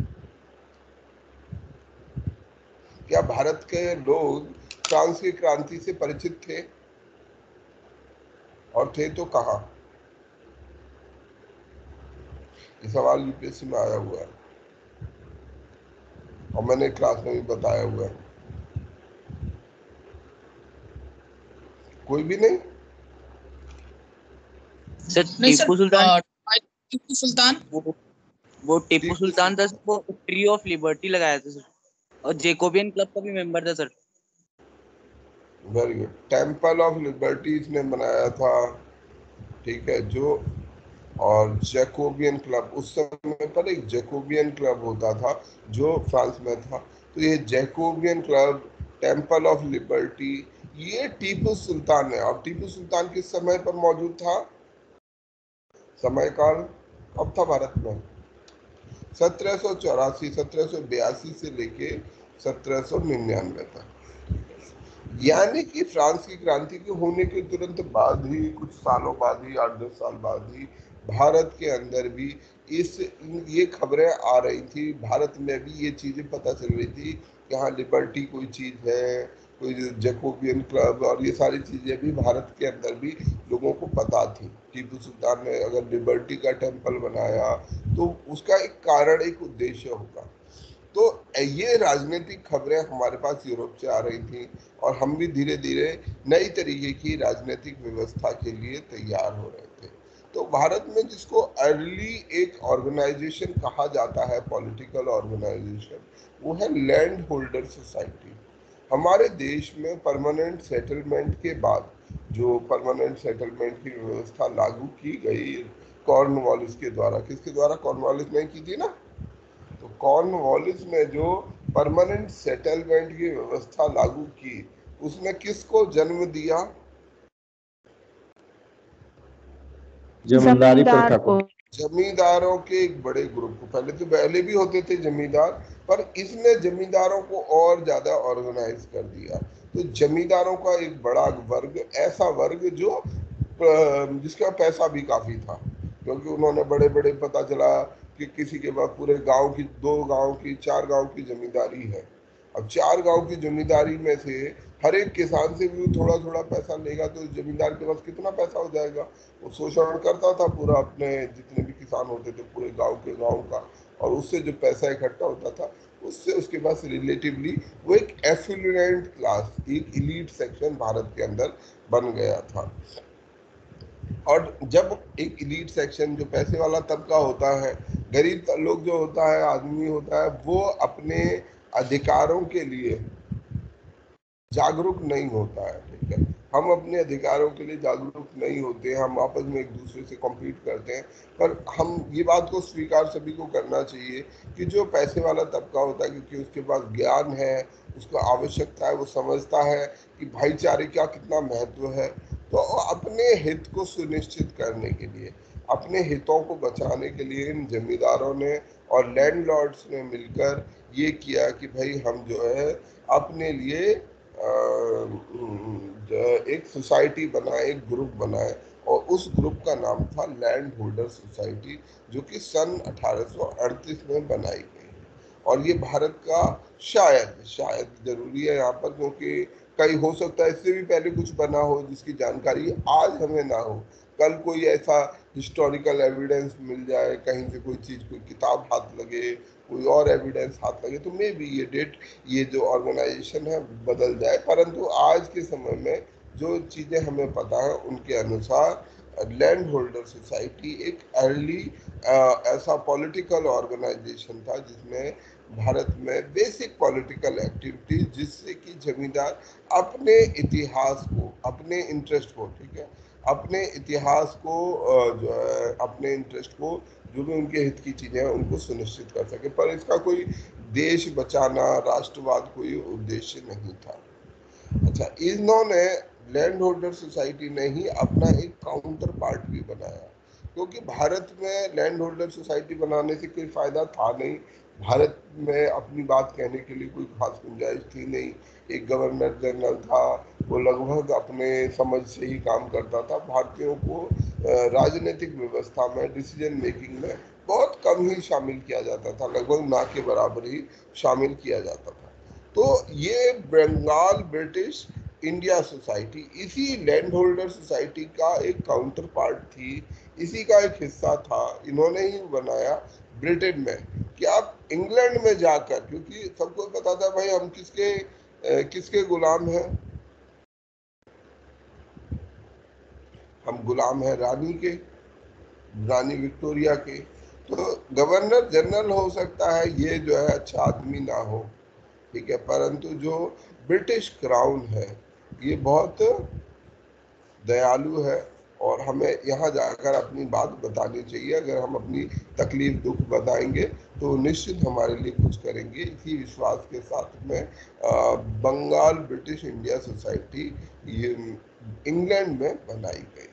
क्या भारत के लोग फ्रांस की क्रांति से परिचित थे? और थे तो कहाँ? ये सवाल यूपीएससी में आया हुआ है और मैंने क्लास में भी बताया हुआ है। कोई भी नहीं? सर टीपू सुल्तान, टीपू सुल्तान वो वो टीपू सुल्तान था, वो ट्री ऑफ लिबर्टी लगाया था सर, और जैकोबियन क्लब का भी मेंबर था sir. Very good. Temple of liberty इसने बनाया था, ठीक है, जो, और जैकोबियन क्लब, उस समय पर एक जैकोबियन क्लब होता था जो फ्रांस में था। तो ये Jacobin club, temple of liberty, ये टीपू सुल्तान है। और टीपू सुल्तान किस समय पर मौजूद था? समय काल कब था भारत में? सत्रह सौ चौरासी सत्रह सौ बयासी से लेके सत्रह सौ निन्यानवे तक, यानी कि फ्रांस की क्रांति के होने के तुरंत बाद ही, कुछ सालों बाद ही, आठ दस साल बाद ही भारत के अंदर भी इस ये खबरें आ रही थी, भारत में भी ये चीजें पता चल रही थी कि हाँ लिबर्टी कोई चीज है, कोई जैकोबियन क्लब, और ये सारी चीजें भी भारत के अंदर भी लोगों को पता थी। टीपू सुल्तान ने अगर लिबर्टी का टेम्पल बनाया तो उसका एक कारण, एक उद्देश्य होगा। तो ये राजनीतिक खबरें हमारे पास यूरोप से आ रही थी और हम भी धीरे धीरे नई तरीके की राजनीतिक व्यवस्था के लिए तैयार हो रहे थे। तो भारत में जिसको अर्ली एक ऑर्गेनाइजेशन कहा जाता है, पॉलिटिकल ऑर्गेनाइजेशन, वो है लैंड होल्डर सोसाइटी। हमारे देश में परमानेंट सेटलमेंट के बाद जो परमानेंट सेटलमेंट की व्यवस्था लागू की गई कॉर्नवालिस के द्वारा, किसके द्वारा? कॉर्नवालिस ने की थी ना। तो कॉर्नवालिस ने जो परमानेंट सेटलमेंट की व्यवस्था लागू की, उसने किसको जन्म दिया? जमींदारी प्रथा को। जमींदारों के एक बड़े ग्रुप को। पहले तो पहले भी होते थे जमींदार, पर इसने जमींदारों को और ज्यादा ऑर्गेनाइज कर दिया। तो जमींदारों का एक बड़ा वर्ग, ऐसा वर्ग जो जिसका पैसा भी काफी था, क्योंकि उन्होंने बड़े बड़े, पता चला कि किसी के पास पूरे गांव की, दो गांव की, चार गांव की जमींदारी है। अब चार गांव की जमींदारी में से हर एक किसान से भी थोड़ा थोड़ा पैसा लेगा, तो जमींदार के पास कितना पैसा हो जाएगा? वो शोषण करता था पूरा, अपने जितने भी किसान होते थे पूरे गांव के गांव का, और उससे जो पैसा इकट्ठा होता था उससे उसके पास रिलेटिवली वो एक एफिलुएंट क्लास, एक इलीट सेक्शन भारत के अंदर बन गया था। और जब एक इलीट सेक्शन, जो पैसे वाला तबका होता है, गरीब लोग जो होता है, आदमी होता है, वो अपने अधिकारों के लिए जागरूक नहीं होता है, ठीक है। हम अपने अधिकारों के लिए जागरूक नहीं होते, हम आपस में एक दूसरे से कॉम्पीट करते हैं। पर हम ये बात को स्वीकार सभी को करना चाहिए कि जो पैसे वाला तबका होता है, क्योंकि उसके पास ज्ञान है, उसको आवश्यकता है, वो समझता है कि भाईचारे का कितना महत्व है, तो अपने हित को सुनिश्चित करने के लिए, अपने हितों को बचाने के लिए इन जमींदारों ने और लैंडलॉर्ड्स ने मिलकर ये किया कि भाई हम जो है अपने लिए एक सोसाइटी बनाए, एक ग्रुप बनाए, और उस ग्रुप का नाम था लैंड होल्डर सोसाइटी, जो कि सन अठारह सौ अड़तीस में बनाई गई। और ये भारत का शायद शायद जरूरी है यहाँ पर, क्योंकि कहीं हो सकता है इससे भी पहले कुछ बना हो जिसकी जानकारी आज हमें ना हो, कल कोई ऐसा हिस्टोरिकल एविडेंस मिल जाए, कहीं से कोई चीज़, कोई किताब हाथ लगे, कोई और एविडेंस हाथ लगे, तो मे बी ये डेट, ये जो ऑर्गेनाइजेशन है बदल जाए। परंतु आज के समय में जो चीज़ें हमें पता है उनके अनुसार लैंड होल्डर सोसाइटी एक अर्ली ऐसा पॉलिटिकल ऑर्गेनाइजेशन था जिसमें भारत में बेसिक पॉलिटिकल एक्टिविटीज, जिससे कि जमींदार अपने इतिहास को, अपने इंटरेस्ट को, ठीक है, अपने इतिहास को जो है, अपने इंटरेस्ट को, जो भी उनके हित की चीजें हैं उनको सुनिश्चित कर सके। पर इसका कोई देश बचाना, राष्ट्रवाद कोई उद्देश्य नहीं था। अच्छा, इन्होंने लैंड होल्डर सोसाइटी ने ही अपना एक काउंटर पार्ट भी बनाया, क्योंकि भारत में लैंड होल्डर सोसाइटी बनाने से कोई फायदा था नहीं। भारत में अपनी बात कहने के लिए कोई खास गुंजाइश थी नहीं। एक गवर्नर जनरल था, वो लगभग अपने समझ से ही काम करता था। भारतीयों को राजनीतिक व्यवस्था में, डिसीजन मेकिंग में बहुत कम ही शामिल किया जाता था, लगभग ना के बराबर ही शामिल किया जाता था। तो ये बंगाल ब्रिटिश इंडिया सोसाइटी इसी लैंड होल्डर सोसाइटी का एक काउंटर पार्ट थी, इसी का एक हिस्सा था। इन्होंने ही बनाया ब्रिटेन में, कि आप इंग्लैंड में जाकर, क्योंकि सबको पता था भाई हम किसके किसके गुलाम हैं, हम गुलाम हैं रानी के, रानी विक्टोरिया के। तो गवर्नर जनरल हो सकता है ये जो है अच्छा आदमी ना हो, ठीक है, परंतु जो ब्रिटिश क्राउन है ये बहुत दयालु है, और हमें यहाँ जाकर अपनी बात बतानी चाहिए। अगर हम अपनी तकलीफ दुख बताएंगे तो निश्चित हमारे लिए कुछ करेंगे। इसी विश्वास के साथ में बंगाल ब्रिटिश इंडिया सोसाइटी ये इंग्लैंड में बनाई गई।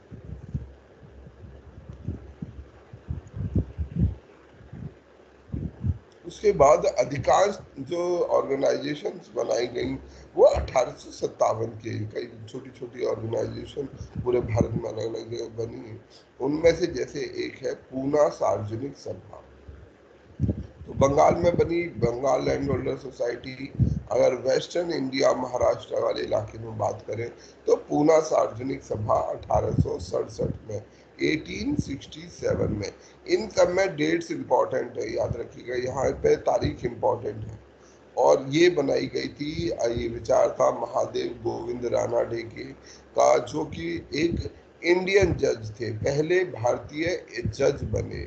उसके बाद अधिकांश जो ऑर्गेनाइजेशंस बनाई गई वो अठारह सौ सत्तावन के, कई छोटी छोटी ऑर्गेनाइजेशन पूरे भारत में अलग अलग जगह बनी है। उनमें से जैसे एक है पूना सार्वजनिक सभा, तो बंगाल में बनी बंगाल लैंड होल्डर सोसाइटी। अगर वेस्टर्न इंडिया महाराष्ट्र वाले इलाके में बात करें तो पूना सार्वजनिक सभा अठारह सौ सड़सठ में अठारह सौ सरसठ में। इन सब में डेट्स इंपॉर्टेंट है, याद रखिएगा, यहाँ पे तारीख इंपॉर्टेंट है। और ये बनाई गई थी, ये विचार था महादेव गोविंद रानाडे के का, जो कि एक इंडियन जज थे, पहले भारतीय जज बने।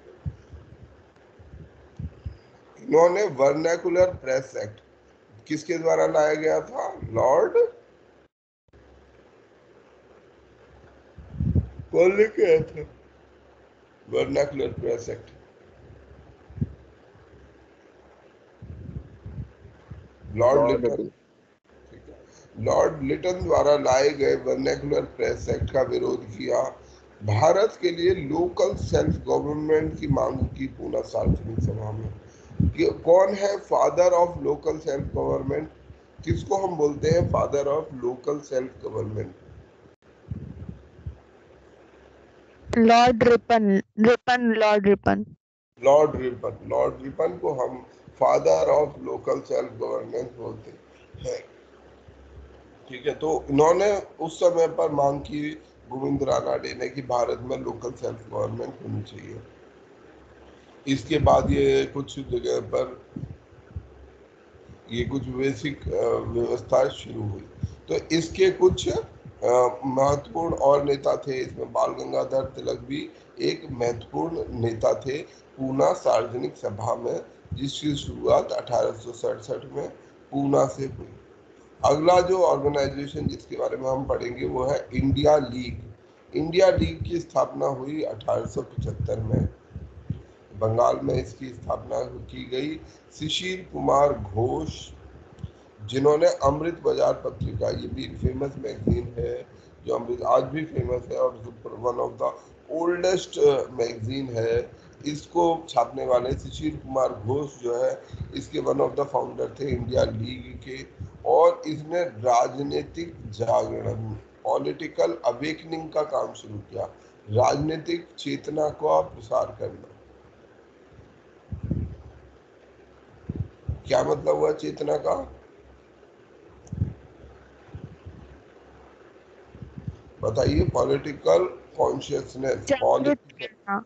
इन्होंने वर्नाकुलर प्रेस एक्ट किसके द्वारा लाया गया था? लॉर्ड कौन लेके आया था vernacular press act? Lord Lytton. Lord Lytton द्वारा लाए गए वर्नाकुलर प्रेस एक्ट का विरोध किया। भारत के लिए लोकल सेल्फ गवर्नमेंट की मांग की पूना सार्वजनिक सभा में। कौन है father of local self government? किसको हम बोलते हैं father of local self government? Lord Ripon Ripon Lord Ripon Lord Ripon Lord Ripon को हम father of local self governance बोलते हैं। ठीक है, तो इन्होंने उस समय पर मांग की, गोविंद रानाडे ने, कि भारत में लोकल सेल्फ गवर्नमेंट होनी चाहिए। इसके बाद ये कुछ जगह पर ये कुछ बेसिक व्यवस्था शुरू हुई। तो इसके कुछ महत्वपूर्ण और नेता थे, इसमें बाल गंगाधर तिलक भी एक महत्वपूर्ण नेता थे पूना सार्वजनिक सभा में, जिसकी शुरुआत अठारह सौ सड़सठ में पूना से हुई। अगला जो ऑर्गेनाइजेशन जिसके बारे में हम पढ़ेंगे वो है इंडिया लीग। इंडिया लीग की स्थापना हुई अठारह सौ पचहत्तर में, बंगाल में इसकी स्थापना की गई। शिशिर कुमार घोष, जिन्होंने अमृत बाजार पत्रिका, ये भी एक फेमस मैगजीन है जो अमृत आज भी फेमस है और one of the oldest magazine है, इसको छापने वाले शिशिर कुमार घोष जो है, इसके वन ऑफ द फाउंडर थे इंडिया लीग के। और इसने राजनीतिक जागरण, पॉलिटिकल अवेकनिंग का काम शुरू किया, राजनीतिक चेतना का प्रसार करना। क्या मतलब हुआ चेतना का? बताइए। पॉलिटिकल कॉन्शियसनेस, पॉलिटिकल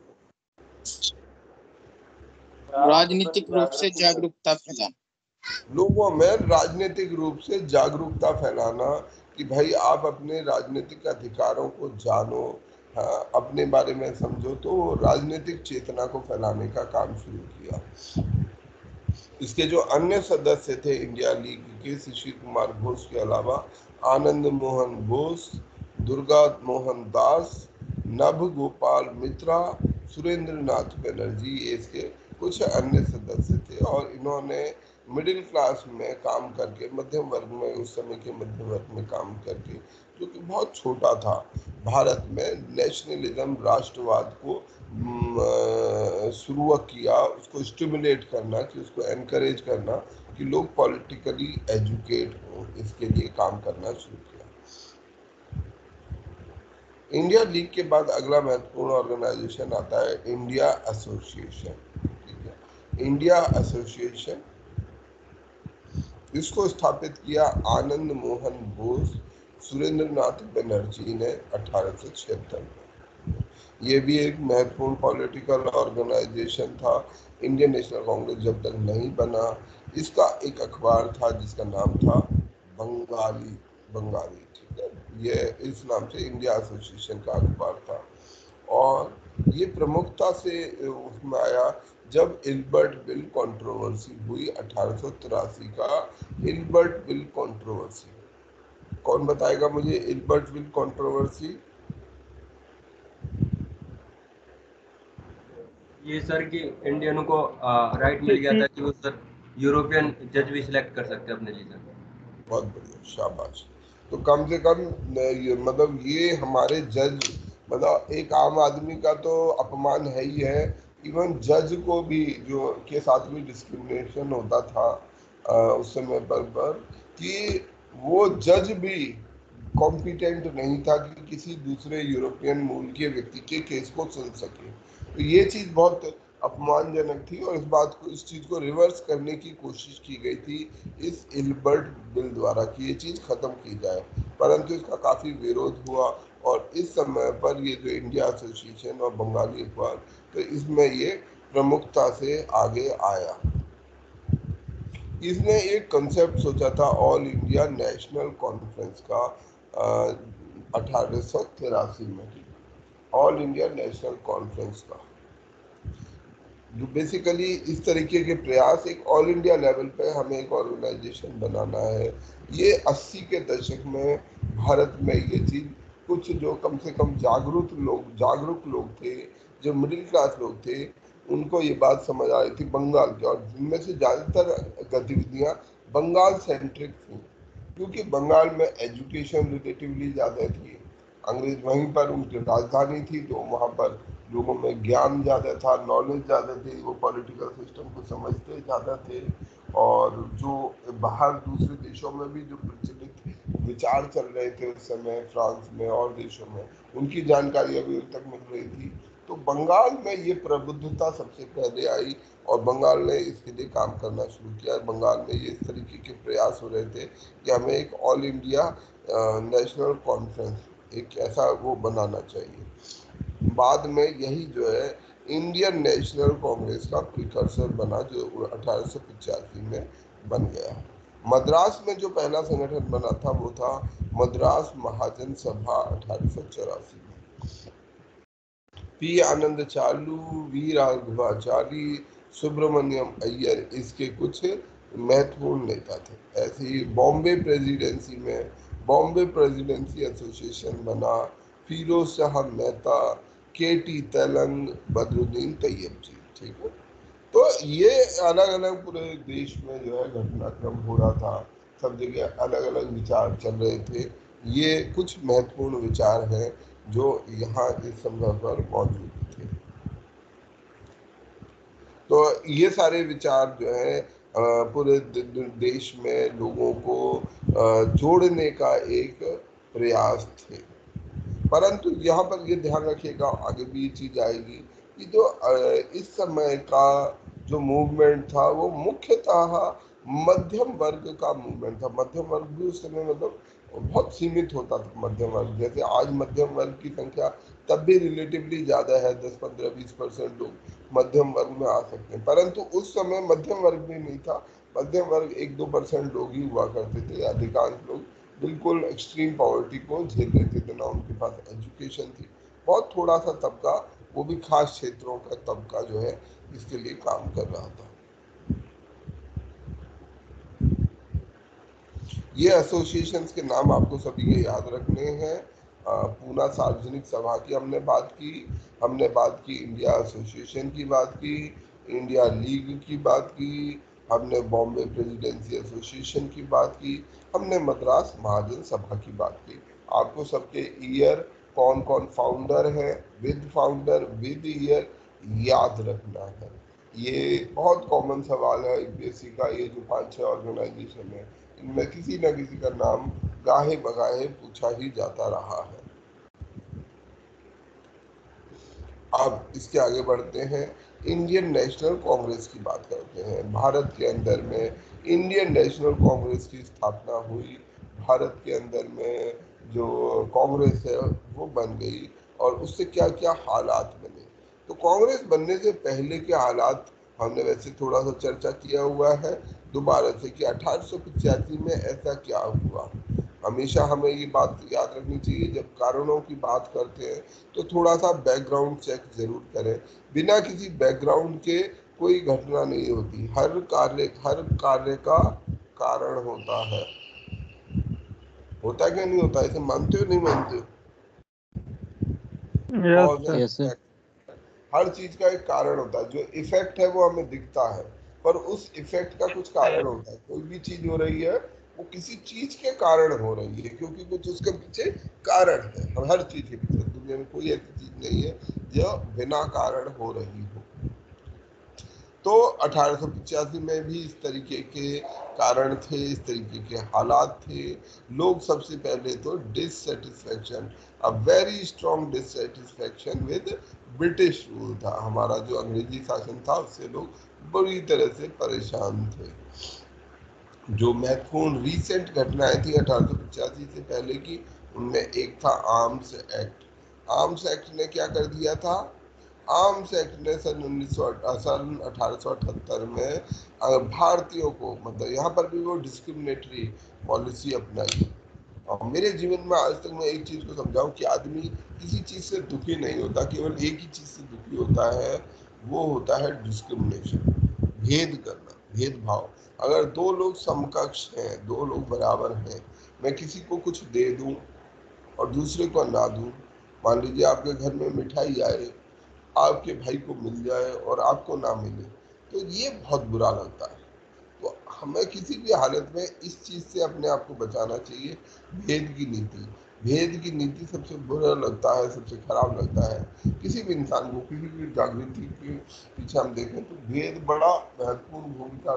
राजनीतिक रूप से जागरूकता फैलाना, लोगों में राजनीतिक रूप से जागरूकता फैलाना कि भाई आप अपने राजनीतिक अधिकारों को जानो, हाँ, अपने बारे में समझो। तो राजनीतिक चेतना को फैलाने का काम शुरू किया। इसके जो अन्य सदस्य थे इंडिया लीग के, शिशिर कुमार घोष के अलावा आनंद मोहन बोस, दुर्गा मोहन दास, नभ गोपाल मित्रा, सुरेंद्र नाथ बनर्जी, ये इसके कुछ अन्य सदस्य थे। और इन्होंने मिडिल क्लास में काम करके, मध्यम वर्ग में, उस समय के मध्यम वर्ग में काम करके, जो कि बहुत छोटा था, भारत में नेशनलिज्म, राष्ट्रवाद को शुरू किया, उसको स्टिमुलेट करना, कि उसको एनकरेज करना कि लोग पॉलिटिकली एजुकेट हो, इसके लिए काम करना शुरू किया। इंडिया लीग के बाद अगला महत्वपूर्ण ऑर्गेनाइजेशन आता है इंडिया एसोसिएशन। ठीक है, इंडिया एसोसिएशन, इसको स्थापित किया आनंद मोहन बोस, सुरेंद्र नाथ बनर्जी ने अठारह सौ छिहत्तर में। ये भी एक महत्वपूर्ण पॉलिटिकल ऑर्गेनाइजेशन था। इंडियन नेशनल कांग्रेस जब तक नहीं बना, इसका एक अखबार था जिसका नाम था बंगाली बंगाली ठीक है, ये इस नाम से इंडिया एसोसिएशन का अखबार था। और ये प्रमुखता से उसमें आया जब इल्बर्ट बिल कंट्रोवर्सी हुई, अठारह सौ तिरासी का इल्बर्ट बिल कंट्रोवर्सी। कौन बताएगा मुझे इल्बर्ट बिल कंट्रोवर्सी? ये सर कि इंडियनों को राइट मिल गया था कि वो सर यूरोपियन जज भी सिलेक्ट कर सकते हैं अपने लिए। बहुत बढ़िया, शाबाश। तो कम से कम ये, मतलब ये हमारे जज, मतलब एक आम आदमी का तो अपमान है ही है, इवन जज को भी, जो के साथ भी डिस्क्रिमिनेशन होता था आ, उस समय पर, पर कि वो जज भी कॉम्पिटेंट नहीं था कि किसी दूसरे यूरोपियन मूल के व्यक्ति के केस को सुन सके। तो ये चीज़ बहुत अपमानजनक थी और इस बात को, इस चीज़ को रिवर्स करने की कोशिश की गई थी इस इल्बर्ट बिल द्वारा कि ये चीज़ ख़त्म की जाए। परंतु इसका काफी विरोध हुआ और इस समय पर ये जो इंडिया एसोसिएशन और बंगाली अखबार, तो इसमें ये प्रमुखता से आगे आया। इसने एक कंसेप्ट सोचा था ऑल इंडिया नेशनल कॉन्फ्रेंस का अठारह सौ तिरासी में, ऑल इंडिया नेशनल कॉन्फ्रेंस का, जो बेसिकली इस तरीके के प्रयास, एक ऑल इंडिया लेवल पे हमें एक ऑर्गेनाइजेशन बनाना है। ये अस्सी के दशक में भारत में ये चीज कुछ जो कम से कम जागरूक लोग जागरूक लोग थे, जो मिडिल क्लास लोग थे, उनको ये बात समझ आ रही थी बंगाल की, और जिनमें से ज्यादातर गतिविधियां बंगाल सेंट्रिक थी, क्योंकि बंगाल में एजुकेशन रिलेटिवली ज्यादा थी, अंग्रेज वहीं पर उनकी राजधानी थी, तो वहाँ पर लोगों में ज्ञान ज़्यादा था, नॉलेज ज़्यादा थी, वो पॉलिटिकल सिस्टम को समझते ज़्यादा थे, और जो बाहर दूसरे देशों में भी जो प्रचलित विचार चल रहे थे उस समय फ्रांस में और देशों में, उनकी जानकारी अभी उन तक मिल रही थी। तो बंगाल में ये प्रबुद्धता सबसे पहले आई और बंगाल ने इसके लिए काम करना शुरू किया। बंगाल में ये इस तरीके के प्रयास हो रहे थे कि हमें एक ऑल इंडिया नेशनल कॉन्फ्रेंस, एक ऐसा वो बनाना चाहिए। बाद में यही जो है इंडियन नेशनल कांग्रेस का प्रिकर्सर बना, जो अठारह सौ पचासी में बन गया। मद्रास में जो पहला संगठन बना था वो था मद्रास महाजन सभा अठारह सौ चौरासी में। पी आनंद चालू, वी राघवाचारी, सुब्रमण्यम अय्यर इसके कुछ महत्वपूर्ण नेता थे। ऐसे ही बॉम्बे प्रेसिडेंसी में बॉम्बे प्रेसिडेंसी एसोसिएशन बना, Firoz Shah Mehta, K T Telang, Badruddin Tyabji, ठीक है। तो ये अलग अलग पूरे देश में जो है घटनाक्रम हो रहा था, सब जगह अलग अलग विचार चल रहे थे। ये कुछ महत्वपूर्ण विचार हैं जो यहाँ इस संदर्भ पर मौजूद थे। तो ये सारे विचार जो है पूरे देश में लोगों को जोड़ने का एक प्रयास थे। परंतु यहाँ पर ये ध्यान रखिएगा, आगे भी ये चीज आएगी कि जो इस समय का जो मूवमेंट था वो मुख्यतः मध्यम वर्ग का मूवमेंट था। मध्यम वर्ग भी उस समय मतलब बहुत सीमित होता था मध्यम वर्ग, जैसे आज मध्यम वर्ग की संख्या तब भी रिलेटिवली ज्यादा है, दस पंद्रह बीस परसेंट लोग मध्यम वर्ग में आ सकते हैं, परंतु उस समय मध्यम वर्ग भी नहीं था। मध्यम वर्ग एक दो परसेंट लोग ही हुआ करते थे। अधिकांश लोग बिल्कुल एक्सट्रीम पॉवर्टी को झेल लेते थे, ना उनके पास एजुकेशन थी। बहुत थोड़ा सा तबका, वो भी खास क्षेत्रों का तबका जो है इसके लिए काम कर रहा था। ये एसोसिएशंस के नाम आपको सभी के याद रखने हैं। पूना सार्वजनिक सभा की हमने बात की, हमने बात की इंडिया एसोसिएशन की बात की, इंडिया लीग की बात की, हमने बॉम्बे प्रेसिडेंसी एसोसिएशन की बात की, हमने मद्रास महाजन सभा की बात की। आपको सबके ईयर, कौन कौन फाउंडर है, विद फाउंडर विद ईयर याद रखना है। ये बहुत कॉमन सवाल है यूपीएससी का। ये जो पांच छह ऑर्गेनाइजेशन है इनमें किसी न किसी का नाम गाहे बगाहे पूछा ही जाता रहा है। अब इसके आगे बढ़ते हैं, इंडियन नेशनल कांग्रेस की बात करते हैं। भारत के अंदर में इंडियन नेशनल कांग्रेस की स्थापना हुई। भारत के अंदर में जो कांग्रेस है वो बन गई और उससे क्या क्या हालात बने। तो कांग्रेस बनने से पहले के हालात हमने वैसे थोड़ा सा चर्चा किया हुआ है दोबारा से कि अठारह सौ पचासी में ऐसा क्या हुआ। हमेशा हमें ये बात याद रखनी चाहिए, जब कारणों की बात करते हैं तो थोड़ा सा बैकग्राउंड चेक जरूर करें। बिना किसी बैकग्राउंड के कोई घटना नहीं होती। हर कार्य हर कार्य का कारण होता है। होता क्या नहीं होता, इसे मानते हो नहीं मानते हो? yes, yes, हर चीज का एक कारण होता है। जो इफेक्ट है वो हमें दिखता है, पर उस इफेक्ट का कुछ कारण होता है। कोई भी चीज हो रही है वो किसी चीज के कारण हो रही है, क्योंकि कुछ उसके पीछे कारण है। और हर चीज के पीछे दुनिया में कोई ऐसी चीज नहीं है जो बिना कारण हो रही हो। तो अठारह सौ पचासी में भी इस तरीके के कारण थे, इस तरीके के हालात थे। लोग सबसे पहले तो dissatisfaction, a very strong dissatisfaction with British rule था। हमारा जो अंग्रेजी शासन था उससे लोग बुरी तरह से परेशान थे। जो महत्वपूर्ण रीसेंट घटनाएं थी अठारह सौ पचासी से पहले की, उनमें एक था आर्म्स एक्ट। आर्म्स एक्ट ने क्या कर दिया था? आर्म्स एक्ट ने सन उन्नीस सौ सन अठारह सौ अठहत्तर में भारतीयों को, मतलब यहाँ पर भी वो डिस्क्रिमिनेटरी पॉलिसी अपनाई। और मेरे जीवन में आज तक मैं एक चीज को समझाऊं कि आदमी किसी चीज से दुखी नहीं होता, केवल एक ही चीज से दुखी होता है, वो होता है डिस्क्रिमिनेशन, भेद करना, भेदभाव। अगर दो लोग समकक्ष हैं, दो लोग बराबर हैं, मैं किसी को कुछ दे दूं और दूसरे को ना दूं, मान लीजिए आपके घर में मिठाई आए, आपके भाई को मिल जाए और आपको ना मिले, तो ये बहुत बुरा लगता है। तो हमें किसी भी हालत में इस चीज से अपने आप को बचाना चाहिए, भेद की नीति। भेद की नीति सबसे बुरा लगता है, सबसे खराब लगता है किसी भी इंसान को। किसी भी जागृति के पीछे हम देखें तो भेद बड़ा महत्वपूर्ण भूमिका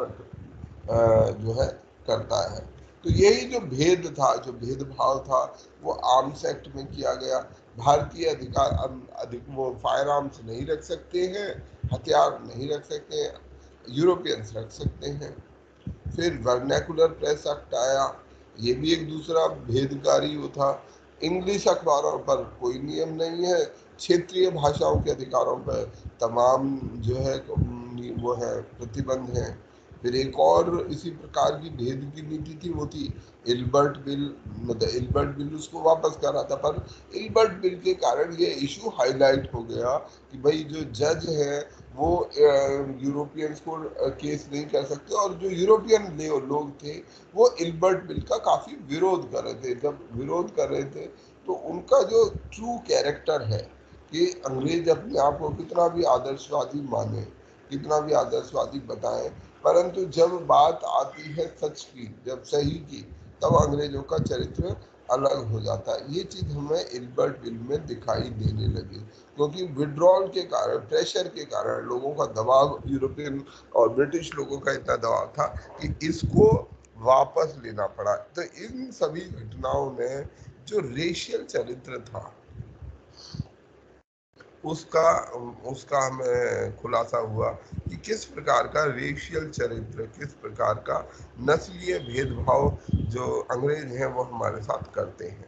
जो है करता है। तो यही जो भेद था, जो भेदभाव था, वो आर्म्स एक्ट में किया गया। भारतीय अधिकार अधिक वो फायर आर्म्स नहीं रख सकते हैं, हथियार नहीं रख सकते हैं, यूरोपियंस रख सकते हैं। फिर वर्नैकुलर प्रेस एक्ट आया, ये भी एक दूसरा भेदकारी वो था। इंग्लिश अखबारों पर कोई नियम नहीं है, क्षेत्रीय भाषाओं के अधिकारों पर तमाम जो है वो है प्रतिबंध है। फिर एक और इसी प्रकार की भेद की नीति थी, वो थी इल्बर्ट बिल। मतलब इल्बर्ट बिल उसको वापस कर रहा था, पर इल्बर्ट बिल के कारण ये इशू हाईलाइट हो गया कि भाई जो जज है वो यूरोपियंस को केस नहीं कर सकते, और जो यूरोपियन लोग थे वो इल्बर्ट बिल का काफी विरोध कर रहे थे। जब विरोध कर रहे थे तो उनका जो ट्रू कैरेक्टर है कि अंग्रेज अपने आप को कितना भी आदर्शवादी माने, कितना भी आदर्शवादी बताएं, परंतु जब बात आती है सच की, जब सही की, तब अंग्रेजों का चरित्र अलग हो जाता है। ये चीज हमें इल्बर्ट बिल में दिखाई देने लगी, क्योंकि विड्रॉल के कारण, प्रेशर के कारण, लोगों का दबाव, यूरोपियन और ब्रिटिश लोगों का इतना दबाव था कि इसको वापस लेना पड़ा। तो इन सभी घटनाओं में जो रेशियल चरित्र था उसका उसका हमें खुलासा हुआ कि किस प्रकार का रेशियल चरित्र, किस प्रकार का नस्लीय भेदभाव जो अंग्रेज हैं वो हमारे साथ करते हैं।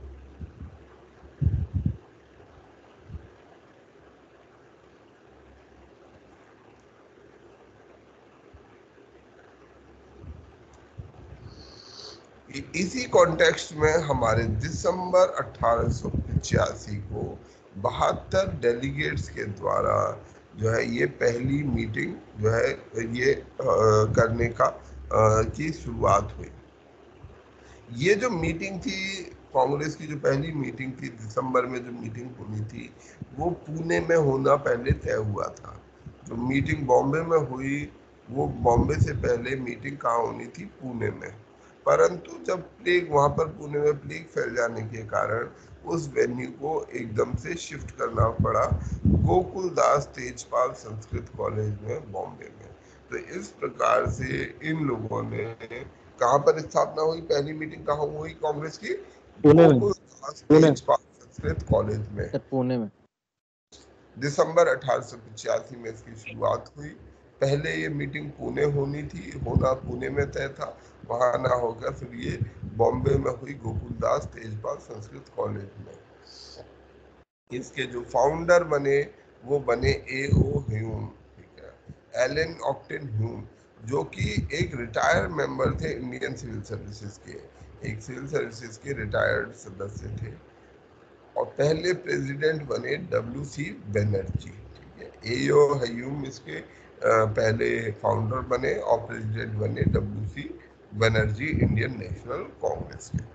इसी कॉन्टेक्स्ट में हमारे दिसंबर अठारह सौ पचासी को बहत्तर डेलीगेट्स के द्वारा जो है ये पहली मीटिंग जो है ये आ, करने का आ, की शुरुआत हुई। ये जो मीटिंग थी, कांग्रेस की जो पहली मीटिंग थी, दिसंबर में जो मीटिंग होनी थी, वो पुणे में होना पहले तय हुआ था। जो मीटिंग बॉम्बे में हुई, वो बॉम्बे से पहले मीटिंग कहाँ होनी थी? पुणे में। परंतु जब प्लेग वहां पर पुणे में प्लेग फैल जाने के कारण उस वेन्यू को एकदम से शिफ्ट करना पड़ा गोकुलदास तेजपाल संस्कृत कॉलेज में, बॉम्बे में। तो इस प्रकार से इन लोगों ने, कहाँ पर स्थापना हुई? पहली मीटिंग कहाँ हुई कांग्रेस की? पुणे में, गोकुलदास तेजपाल संस्कृत कॉलेज में, सर पुणे में। दिसंबर अठारह सौ पचासी में इसकी शुरुआत हुई। पहले ये मीटिंग पुणे होनी थी, होना पुणे में तय था, वहां ना होकर फिर ये बॉम्बे में हुई गोकुलदास तेजपाल संस्कृत कॉलेज में। इसके जो फाउंडर बने वो बने ए ओ ह्यूम, ठीक है, एलन ऑक्टेन ह्यूम, जो कि एक रिटायर्ड मेंबर थे इंडियन सिविल सर्विसेज के, एक सिविल सर्विसेज के रिटायर्ड सदस्य थे। और पहले प्रेसिडेंट बने डब्ल्यू सी बनर्जी, ठीक है। ए ओ ह्यूम इसके पहले फाउंडर बने और प्रेसिडेंट बने W C Bonnerjee, Indian National Congress के।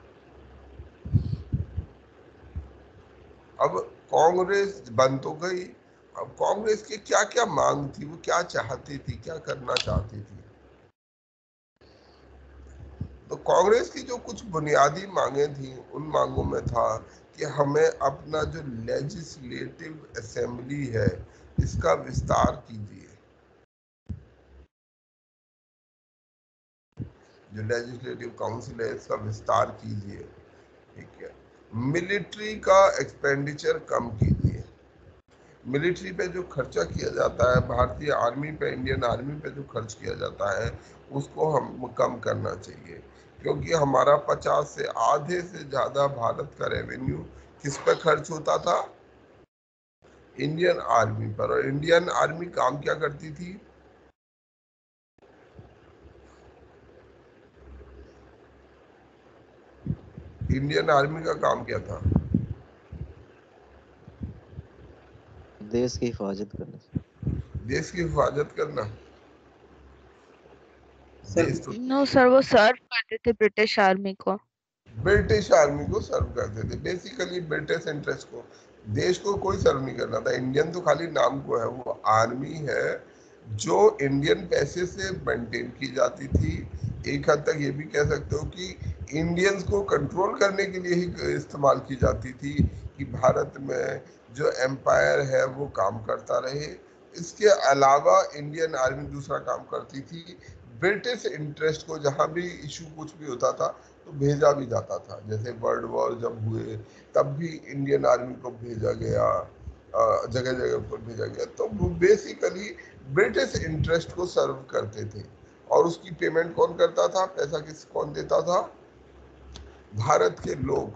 अब कांग्रेस बन तो गई, अब कांग्रेस की क्या क्या मांग थी, वो क्या चाहती थी, क्या करना चाहती थी? तो कांग्रेस की जो कुछ बुनियादी मांगे थी, उन मांगों में था कि हमें अपना जो लेजिस्लेटिव असेंबली है इसका विस्तार कीजिए। जो लेजिस्लेटिव काउंसिल है इसका विस्तार कीजिए, ठीक है। मिलिट्री का एक्सपेंडिचर कम कीजिए। मिलिट्री पे जो खर्चा किया जाता है, भारतीय आर्मी पे, इंडियन आर्मी पे जो खर्च किया जाता है, उसको हम कम करना चाहिए, क्योंकि हमारा पचास से आधे से ज्यादा भारत का रेवेन्यू किस पे खर्च होता था? इंडियन आर्मी पर। और इंडियन आर्मी काम क्या करती थी? इंडियन आर्मी का काम क्या था? देश की हिफाजत करना। देश की हिफाजत करना। देश तो नो सर, वो सर्व करते थे ब्रिटिश आर्मी को। ब्रिटिश आर्मी को सर्व करते थे, बेसिकली ब्रिटिश इंटरेस्ट को। देश को कोई सर्व नहीं करना था। इंडियन तो खाली नाम को है, वो आर्मी है जो इंडियन पैसे से मेंटेन की जाती थी। एक हद तक ये भी कह सकते हो कि इंडियंस को कंट्रोल करने के लिए ही इस्तेमाल की जाती थी, कि भारत में जो एम्पायर है वो काम करता रहे। इसके अलावा इंडियन आर्मी दूसरा काम करती थी, ब्रिटिश इंटरेस्ट को जहां भी इशू कुछ भी होता था तो भेजा भी जाता था। जैसे वर्ल्ड वॉर जब हुए तब भी इंडियन आर्मी को भेजा गया, जगह जगह पर भेजा गया। तो वो बेसिकली ब्रिटिश इंटरेस्ट को सर्व करते थे। और उसकी पेमेंट कौन करता था? पैसा किस कौन देता था? भारत के लोग।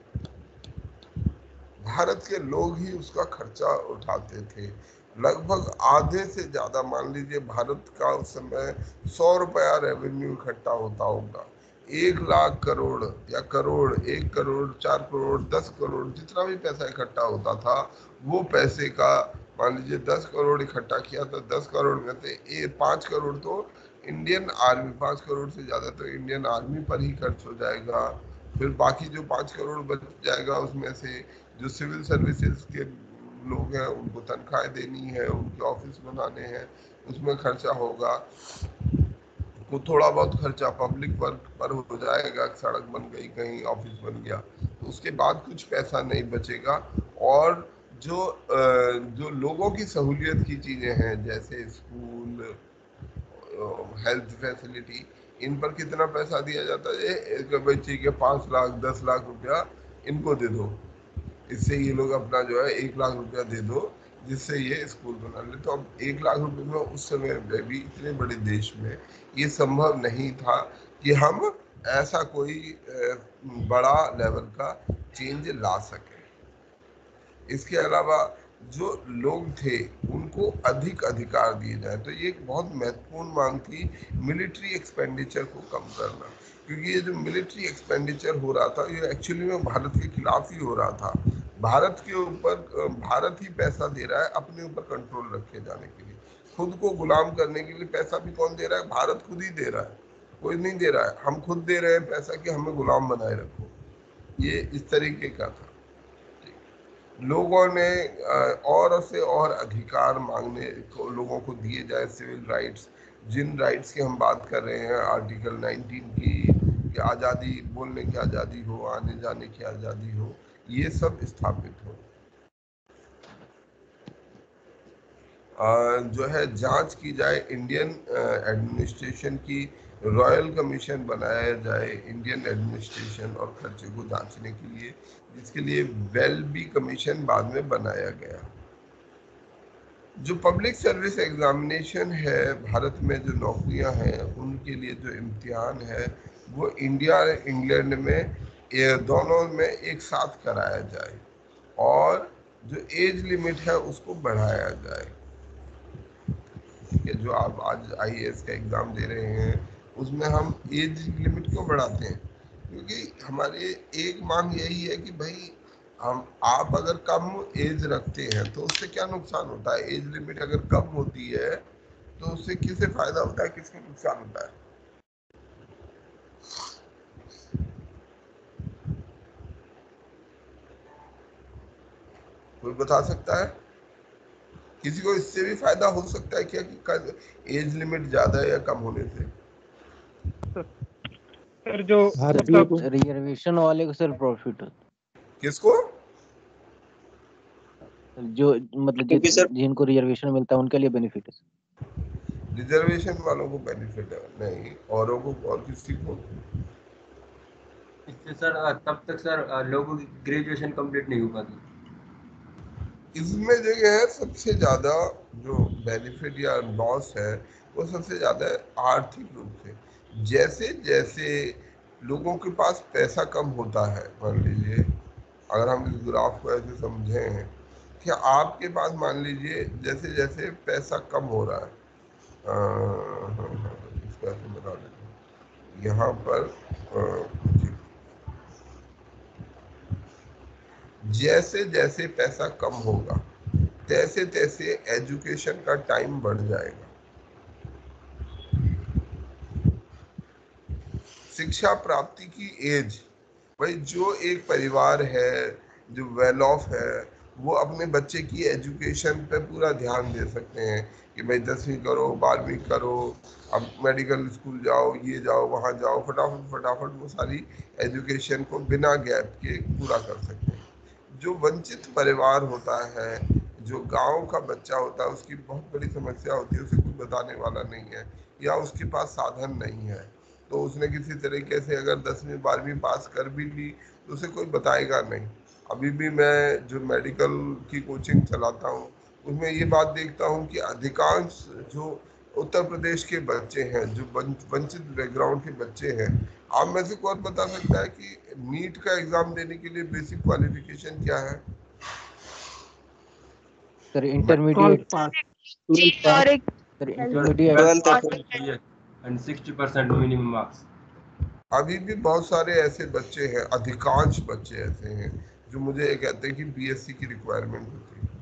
भारत के लोग ही उसका खर्चा उठाते थे। लगभग आधे से ज्यादा, मान लीजिए भारत का उस समय सौ रुपया रेवेन्यू इकट्ठा होता होगा, एक लाख करोड़ या करोड़, एक करोड़, चार करोड़, दस करोड़, जितना भी पैसा इकट्ठा होता था, वो पैसे का मान लीजिए दस करोड़ इकट्ठा किया तो दस करोड़ में से पाँच करोड़ तो इंडियन आर्मी, पाँच करोड़ से ज्यादा तो इंडियन आर्मी पर ही खर्च हो जाएगा। फिर बाकी जो पाँच करोड़ बच जाएगा उसमें से जो सिविल सर्विसेज के लोग हैं उनको तनख्वाहें देनी है, उनके ऑफिस बनाने हैं, उसमें खर्चा होगा। तो थोड़ा बहुत खर्चा पब्लिक वर्क पर हो जाएगा, सड़क बन गई, कहीं ऑफिस बन गया, तो उसके बाद कुछ पैसा नहीं बचेगा। और जो जो लोगों की सहूलियत की चीजें हैं जैसे स्कूल, हेल्थ फैसिलिटी, इन पर कितना पैसा दिया जाता है? एक बच्चे के पाँच लाख दस लाख रुपया इनको दे दो, इससे ये लोग अपना जो है एक लाख रुपया दे दो जिससे ये स्कूल बना ले। तो अब एक लाख रुपए में उस समय में भी इतने बड़े देश में ये संभव नहीं था कि हम ऐसा कोई बड़ा लेवल का चेंज ला सके। इसके अलावा जो लोग थे उनको अधिक अधिकार दिए जाए, तो ये एक बहुत महत्वपूर्ण मांग थी, मिलिट्री एक्सपेंडिचर को कम करना। क्योंकि ये जो मिलिट्री एक्सपेंडिचर हो रहा था ये एक्चुअली में भारत के खिलाफ ही हो रहा था। भारत के ऊपर भारत ही पैसा दे रहा है अपने ऊपर कंट्रोल रखे जाने के लिए। खुद को गुलाम करने के लिए पैसा भी कौन दे रहा है? भारत खुद ही दे रहा है, कोई नहीं दे रहा है। हम खुद दे रहे हैं पैसा कि हमें गुलाम बनाए रखो। ये इस तरीके का था। लोगों ने और से और अधिकार मांगने को लोगों को दिए जाए, सिविल राइट्स, जिन राइट्स की हम बात कर रहे हैं, आर्टिकल नाइनटीन की, कि आज़ादी, बोलने की आज़ादी हो, आने जाने की आज़ादी हो, ये सब स्थापित हो। जो है जांच की जाए, इंडियन एडमिनिस्ट्रेशन की रॉयल कमीशन बनाया जाए इंडियन एडमिनिस्ट्रेशन और खर्चे को जांचने के लिए, जिसके लिए वेलबी कमीशन बाद में बनाया गया। जो पब्लिक सर्विस एग्जामिनेशन है भारत में, जो नौकरियां हैं उनके लिए जो इम्तिहान है वो इंडिया और इंग्लैंड में दोनों में एक साथ कराया जाए और जो एज लिमिट है उसको बढ़ाया जाए। कि जो आप आज आई ए एस का एग्ज़ाम दे रहे हैं उसमें हम एज लिमिट क्यों बढ़ाते हैं? क्योंकि हमारे एक मांग यही है कि भाई हम आप अगर कम एज रखते हैं तो उससे क्या नुकसान होता है? एज लिमिट अगर कम होती है तो उससे किसे फायदा होता है, किसको नुकसान होता है? कोई बता सकता है? किसी को इससे भी फायदा हो सकता है क्या कि एज लिमिट ज्यादा है या कम होने से? सर जो मतलब रिजर्वेशन वाले को सर प्रॉफिट होता है। किसको? जो मतलब जि, जिनको रिजर्वेशन मिलता है उनके लिए बेनिफिट है। रिजर्वेशन वालों को बेनिफिट है, नहीं औरों को, और किसी को? इससे सर तब तक सर लोगों की ग्रेजुएशन कंप्लीट नहीं हो पाती। इसमें जो है सबसे ज्यादा जो बेनिफिट या लॉस है वो सबसे ज्यादा है आर्थिक रूप से। जैसे जैसे लोगों के पास पैसा कम होता है, मान लीजिए अगर हम इस ग्राफ को ऐसे समझें कि आपके पास मान लीजिए जैसे जैसे पैसा कम हो रहा है, अ, इसको ऐसे बता देते हैं यहाँ पर, अ, जैसे जैसे पैसा कम होगा तैसे तैसे एजुकेशन का टाइम बढ़ जाएगा। शिक्षा प्राप्ति की एज, भाई जो एक परिवार है जो वेल ऑफ है वो अपने बच्चे की एजुकेशन पे पूरा ध्यान दे सकते हैं कि भाई दसवीं करो, बारहवीं करो, अब मेडिकल स्कूल जाओ, ये जाओ, वहाँ जाओ, फटाफट फटाफट वो सारी एजुकेशन को बिना गैप के पूरा कर सकते हैं। जो वंचित परिवार होता है, जो गांव का बच्चा होता है, उसकी बहुत बड़ी समस्या होती है, उसे कोई बताने वाला नहीं है या उसके पास साधन नहीं है, तो उसने किसी तरीके से अगर दसवीं बारहवीं पास कर भी ली तो उसे कोई बताएगा नहीं। अभी भी मैं जो मेडिकल की कोचिंग चलाता हूँ उसमें ये बात देखता हूँ कि अधिकांश जो उत्तर प्रदेश के बच्चे हैं, जो वंचित बैकग्राउंड के बच्चे हैं, आप में से कौन बता सकता है कि नीट का एग्जाम देने के लिए बेसिक क्वालिफिकेशन क्या है? सर इंटरमीडिएट, जी, और एक सर इंटरमीडिएट ट्वेल्थ चाहिए and sixty percent minimum marks. अभी भी बहुत सारे ऐसे बच्चे हैं, अधिकांश बच्चे ऐसे हैं जो मुझे ये कहते हैं कि बीएससी की रिक्वायरमेंट होती है।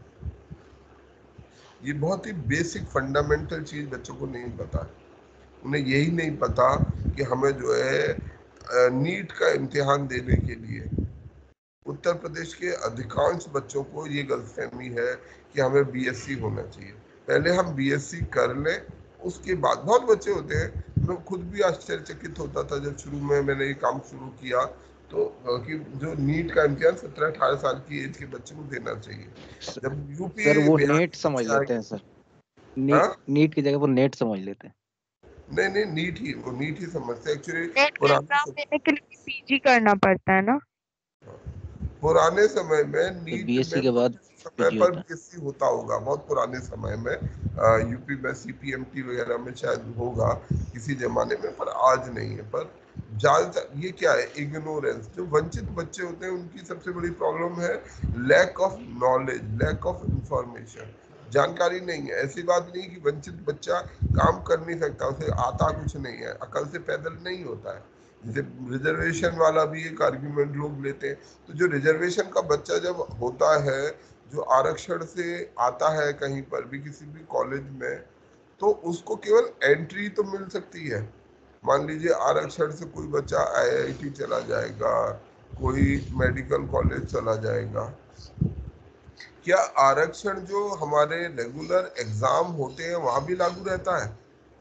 ये बहुत ही बेसिक फंडामेंटल चीज बच्चों को नहीं पता है। उन्हें यही नहीं पता कि हमें जो है नीट का इम्तिहान देने के लिए, उत्तर प्रदेश के अधिकांश बच्चों को ये गलतफहमी है कि हमें बीएससी होना चाहिए। पहले हम बीएससी कर लें, उसके बाद बहुत बच्चे होते हैं, मैं खुद भी आश्चर्यचकित होता था जब शुरू में मैंने ये काम शुरू किया तो कि जो नीट का इम्तिहान सत्रह अठारह साल की एज के बच्चे को देना चाहिए। जब यूपी सर वो बिहार नेट समझ से आए- लेते हैं सर, नीट नीट की जगह वो नेट समझ लेते हैं। नहीं नहीं नीट ही, वो नीट ही समझते हैं एक्चुअली। नेट का पुराने एग्जाम देने के लिए पीजी करना पड़ता है ना। पुराने समय में तो नीट बीएससी में के बाद समय पीजी पर होता है। बीएससी होता होगा, बहुत पुराने समय में यूपी में सीपीएमटी वगैरह में शायद होगा किसी जमाने में, पर आज नहीं है। पर ज्यादातर ये क्या है, इग्नोरेंस। जो वंचित बच्चे होते हैं उनकी सबसे बड़ी प्रॉब्लम है lack of knowledge, lack of information, जानकारी नहीं है। ऐसी बात नहीं कि वंचित बच्चा काम कर नहीं सकता, उसे आता कुछ नहीं है, अकल से पैदल नहीं होता है। जैसे रिजर्वेशन वाला भी एक आर्ग्यूमेंट लोग लेते हैं, तो जो रिजर्वेशन का बच्चा जब होता है, जो आरक्षण से आता है कहीं पर भी किसी भी कॉलेज में, तो उसको केवल एंट्री तो मिल सकती है। मान लीजिए आरक्षण से कोई बच्चा आईआईटी चला जाएगा, कोई मेडिकल कॉलेज चला जाएगा, क्या आरक्षण जो हमारे रेगुलर एग्जाम होते हैं वहां भी लागू रहता है?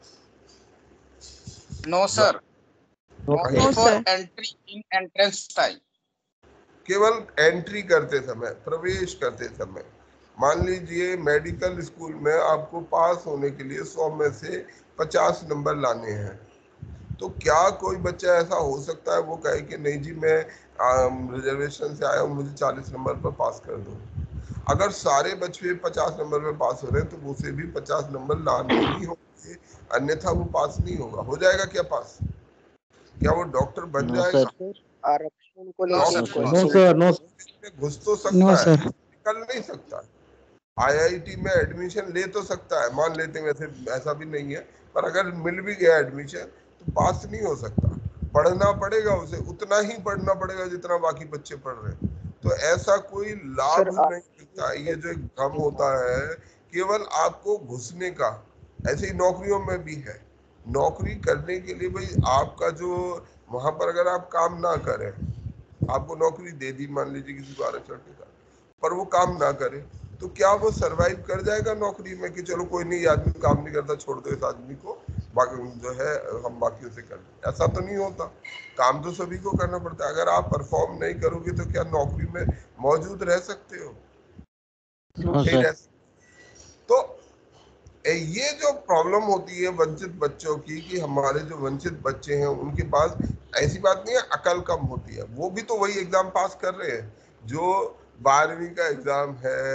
नो सर, कहीं no for sir. Entry in entrance time, केवल एंट्री करते समय, प्रवेश करते समय। मान लीजिए मेडिकल स्कूल में आपको पास होने के लिए सौ में से पचास नंबर लाने हैं, तो क्या कोई बच्चा ऐसा हो सकता है वो कहे कि नहीं जी मैं रिजर्वेशन से आया हूँ, मुझे चालीस नंबर पर पास कर दो? अगर सारे बच्चे पचास नंबर पर पास हो रहे हैं तो उसे भी पचास नंबर लाने ही होंगे, अन्यथा वो पास नहीं होगा। हो जाएगा क्या पास? क्या वो डॉक्टर बन नो जाएगा? सर, आरक्षण को नो लेकर सर, नो सर, नो में घुस तो सकता है, निकल नहीं सकता। आईआईटी में एडमिशन ले तो सकता है, मान लेते हैं, वैसे ऐसा भी नहीं है, पर अगर मिल भी गया एडमिशन तो पास नहीं हो सकता। पढ़ना पड़ेगा, उसे उतना ही पढ़ना पड़ेगा जितना बाकी बच्चे पढ़ रहे हैं। तो ऐसा कोई लाभ सर नहीं मिलता। ये जो एक भ्रम होता है केवल आपको घुसने का, ऐसे ही नौकरियों में भी है। नौकरी करने के लिए भाई आपका जो वहां पर अगर आप काम ना करें, आपको नौकरी दे दी मान लीजिए किसी को आरक्षण के साथ, पर वो काम ना करे, तो क्या वो सरवाइव कर जाएगा नौकरी में कि चलो कोई नहीं, आदमी काम नहीं करता, छोड़ दो इस आदमी को, बाकी जो है हम बाकियों से कर लें? ऐसा तो नहीं होता। काम तो सभी को करना पड़ता है। अगर आप परफॉर्म नहीं करोगे तो क्या नौकरी में मौजूद रह सकते हो? नो नहीं सर। रह सकते। तो ये जो प्रॉब्लम होती है वंचित बच्चों की, कि हमारे जो वंचित बच्चे हैं उनके पास, ऐसी बात नहीं है अकल कम होती है, वो भी तो वही एग्जाम पास कर रहे हैं जो बारहवीं का एग्जाम है,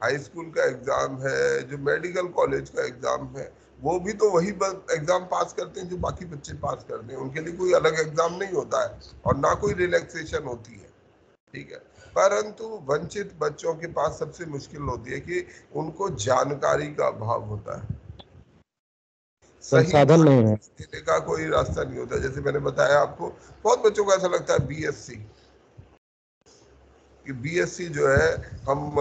हाई स्कूल का एग्जाम है, जो मेडिकल कॉलेज का एग्जाम है, वो भी तो वही एग्जाम पास करते हैं जो बाकी बच्चे पास करते हैं। उनके लिए कोई अलग एग्जाम नहीं होता है और ना कोई रिलैक्सेशन होती है, ठीक है। परंतु वंचित बच्चों के पास सबसे मुश्किल होती है कि उनको जानकारी का अभाव होता है, संसाधन नहीं है, देने का कोई रास्ता नहीं होता। जैसे मैंने बताया आपको, बहुत बच्चों को ऐसा लगता है बीएससी कि बीएससी जो है हम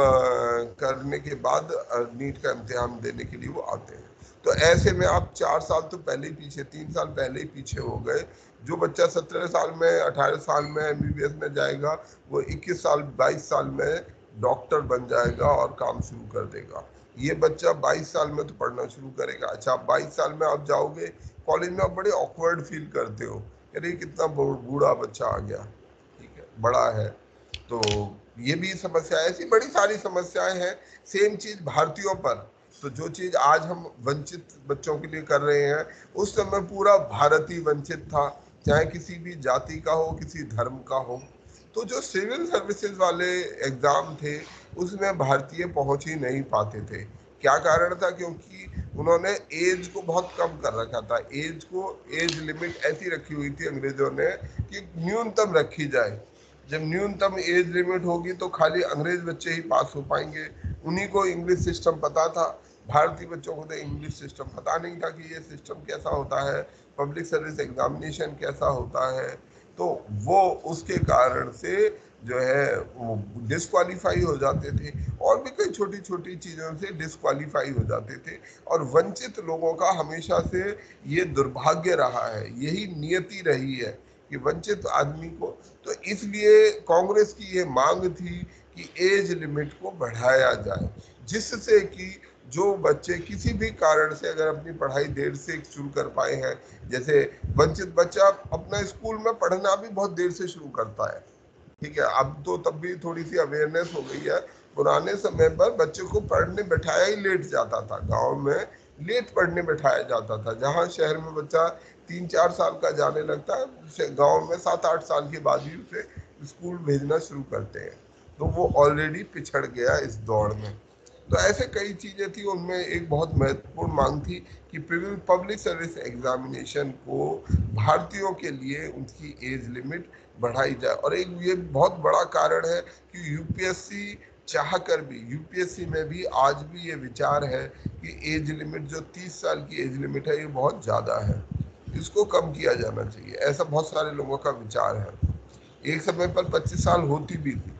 करने के बाद नीट का इम्तिहान देने के लिए वो आते हैं। तो ऐसे में आप चार साल तो पहले ही पीछे, तीन साल पहले ही पीछे हो गए। जो बच्चा सत्रह साल में, अठारह साल में एमबीबीएस में जाएगा, वो इक्कीस साल, बाईस साल में डॉक्टर बन जाएगा और काम शुरू कर देगा। ये बच्चा बाईस साल में तो पढ़ना शुरू करेगा। अच्छा, बाईस साल में आप जाओगे कॉलेज में, आप बड़े ऑकवर्ड फील करते हो, अरे कितना बूढ़ा बच्चा आ गया, ठीक है, बड़ा है। तो ये भी समस्या है, ऐसी बड़ी सारी समस्याएं हैं। सेम चीज भारतीयों पर, तो जो चीज आज हम वंचित बच्चों के लिए कर रहे हैं, उस समय पूरा भारत ही वंचित था, चाहे किसी भी जाति का हो, किसी धर्म का हो। तो जो सिविल सर्विसेज वाले एग्जाम थे, उसमें भारतीय पहुंच ही नहीं पाते थे। क्या कारण था? क्योंकि उन्होंने एज को बहुत कम कर रखा था। एज को, एज लिमिट ऐसी रखी हुई थी अंग्रेजों ने कि न्यूनतम रखी जाए। जब न्यूनतम एज लिमिट होगी तो खाली अंग्रेज बच्चे ही पास हो पाएंगे। उन्हीं को इंग्लिश सिस्टम पता था, भारतीय बच्चों को तो इंग्लिश सिस्टम पता नहीं था कि ये सिस्टम कैसा होता है, पब्लिक सर्विस एग्जामिनेशन कैसा होता है। तो वो उसके कारण से जो है वो डिस्क्वालीफाई हो जाते थे, और भी कई छोटी छोटी चीज़ों से डिस्क्वालीफाई हो जाते थे। और वंचित लोगों का हमेशा से ये दुर्भाग्य रहा है, यही नियति रही है कि वंचित आदमी को, तो इसलिए कांग्रेस की ये मांग थी कि एज लिमिट को बढ़ाया जाए, जिससे कि जो बच्चे किसी भी कारण से अगर अपनी पढ़ाई देर से शुरू कर पाए हैं, जैसे वंचित बच्चा अपना स्कूल में पढ़ना भी बहुत देर से शुरू करता है, ठीक है। अब तो तब भी थोड़ी सी अवेयरनेस हो गई है। पुराने समय पर बच्चों को पढ़ने बैठाया ही लेट जाता था, गांव में लेट पढ़ने बैठाया जाता था। जहां शहर में बच्चा तीन चार साल का जाने लगता है, गांव में सात आठ साल के बाद ही उसे स्कूल भेजना शुरू करते हैं। तो वो ऑलरेडी पिछड़ गया इस दौड़ में। तो ऐसे कई चीजें थी। उनमें एक बहुत महत्वपूर्ण मांग थी कि पब्लिक सर्विस एग्जामिनेशन को भारतीयों के लिए उनकी एज लिमिट बढ़ाई जाए। और एक ये बहुत बड़ा कारण है कि यूपीएससी चाहकर भी, यूपीएससी में भी आज भी ये विचार है कि एज लिमिट जो तीस साल की एज लिमिट है, ये बहुत ज़्यादा है, इसको कम किया जाना चाहिए। ऐसा बहुत सारे लोगों का विचार है। एक समय पर पच्चीस साल होती भी थी,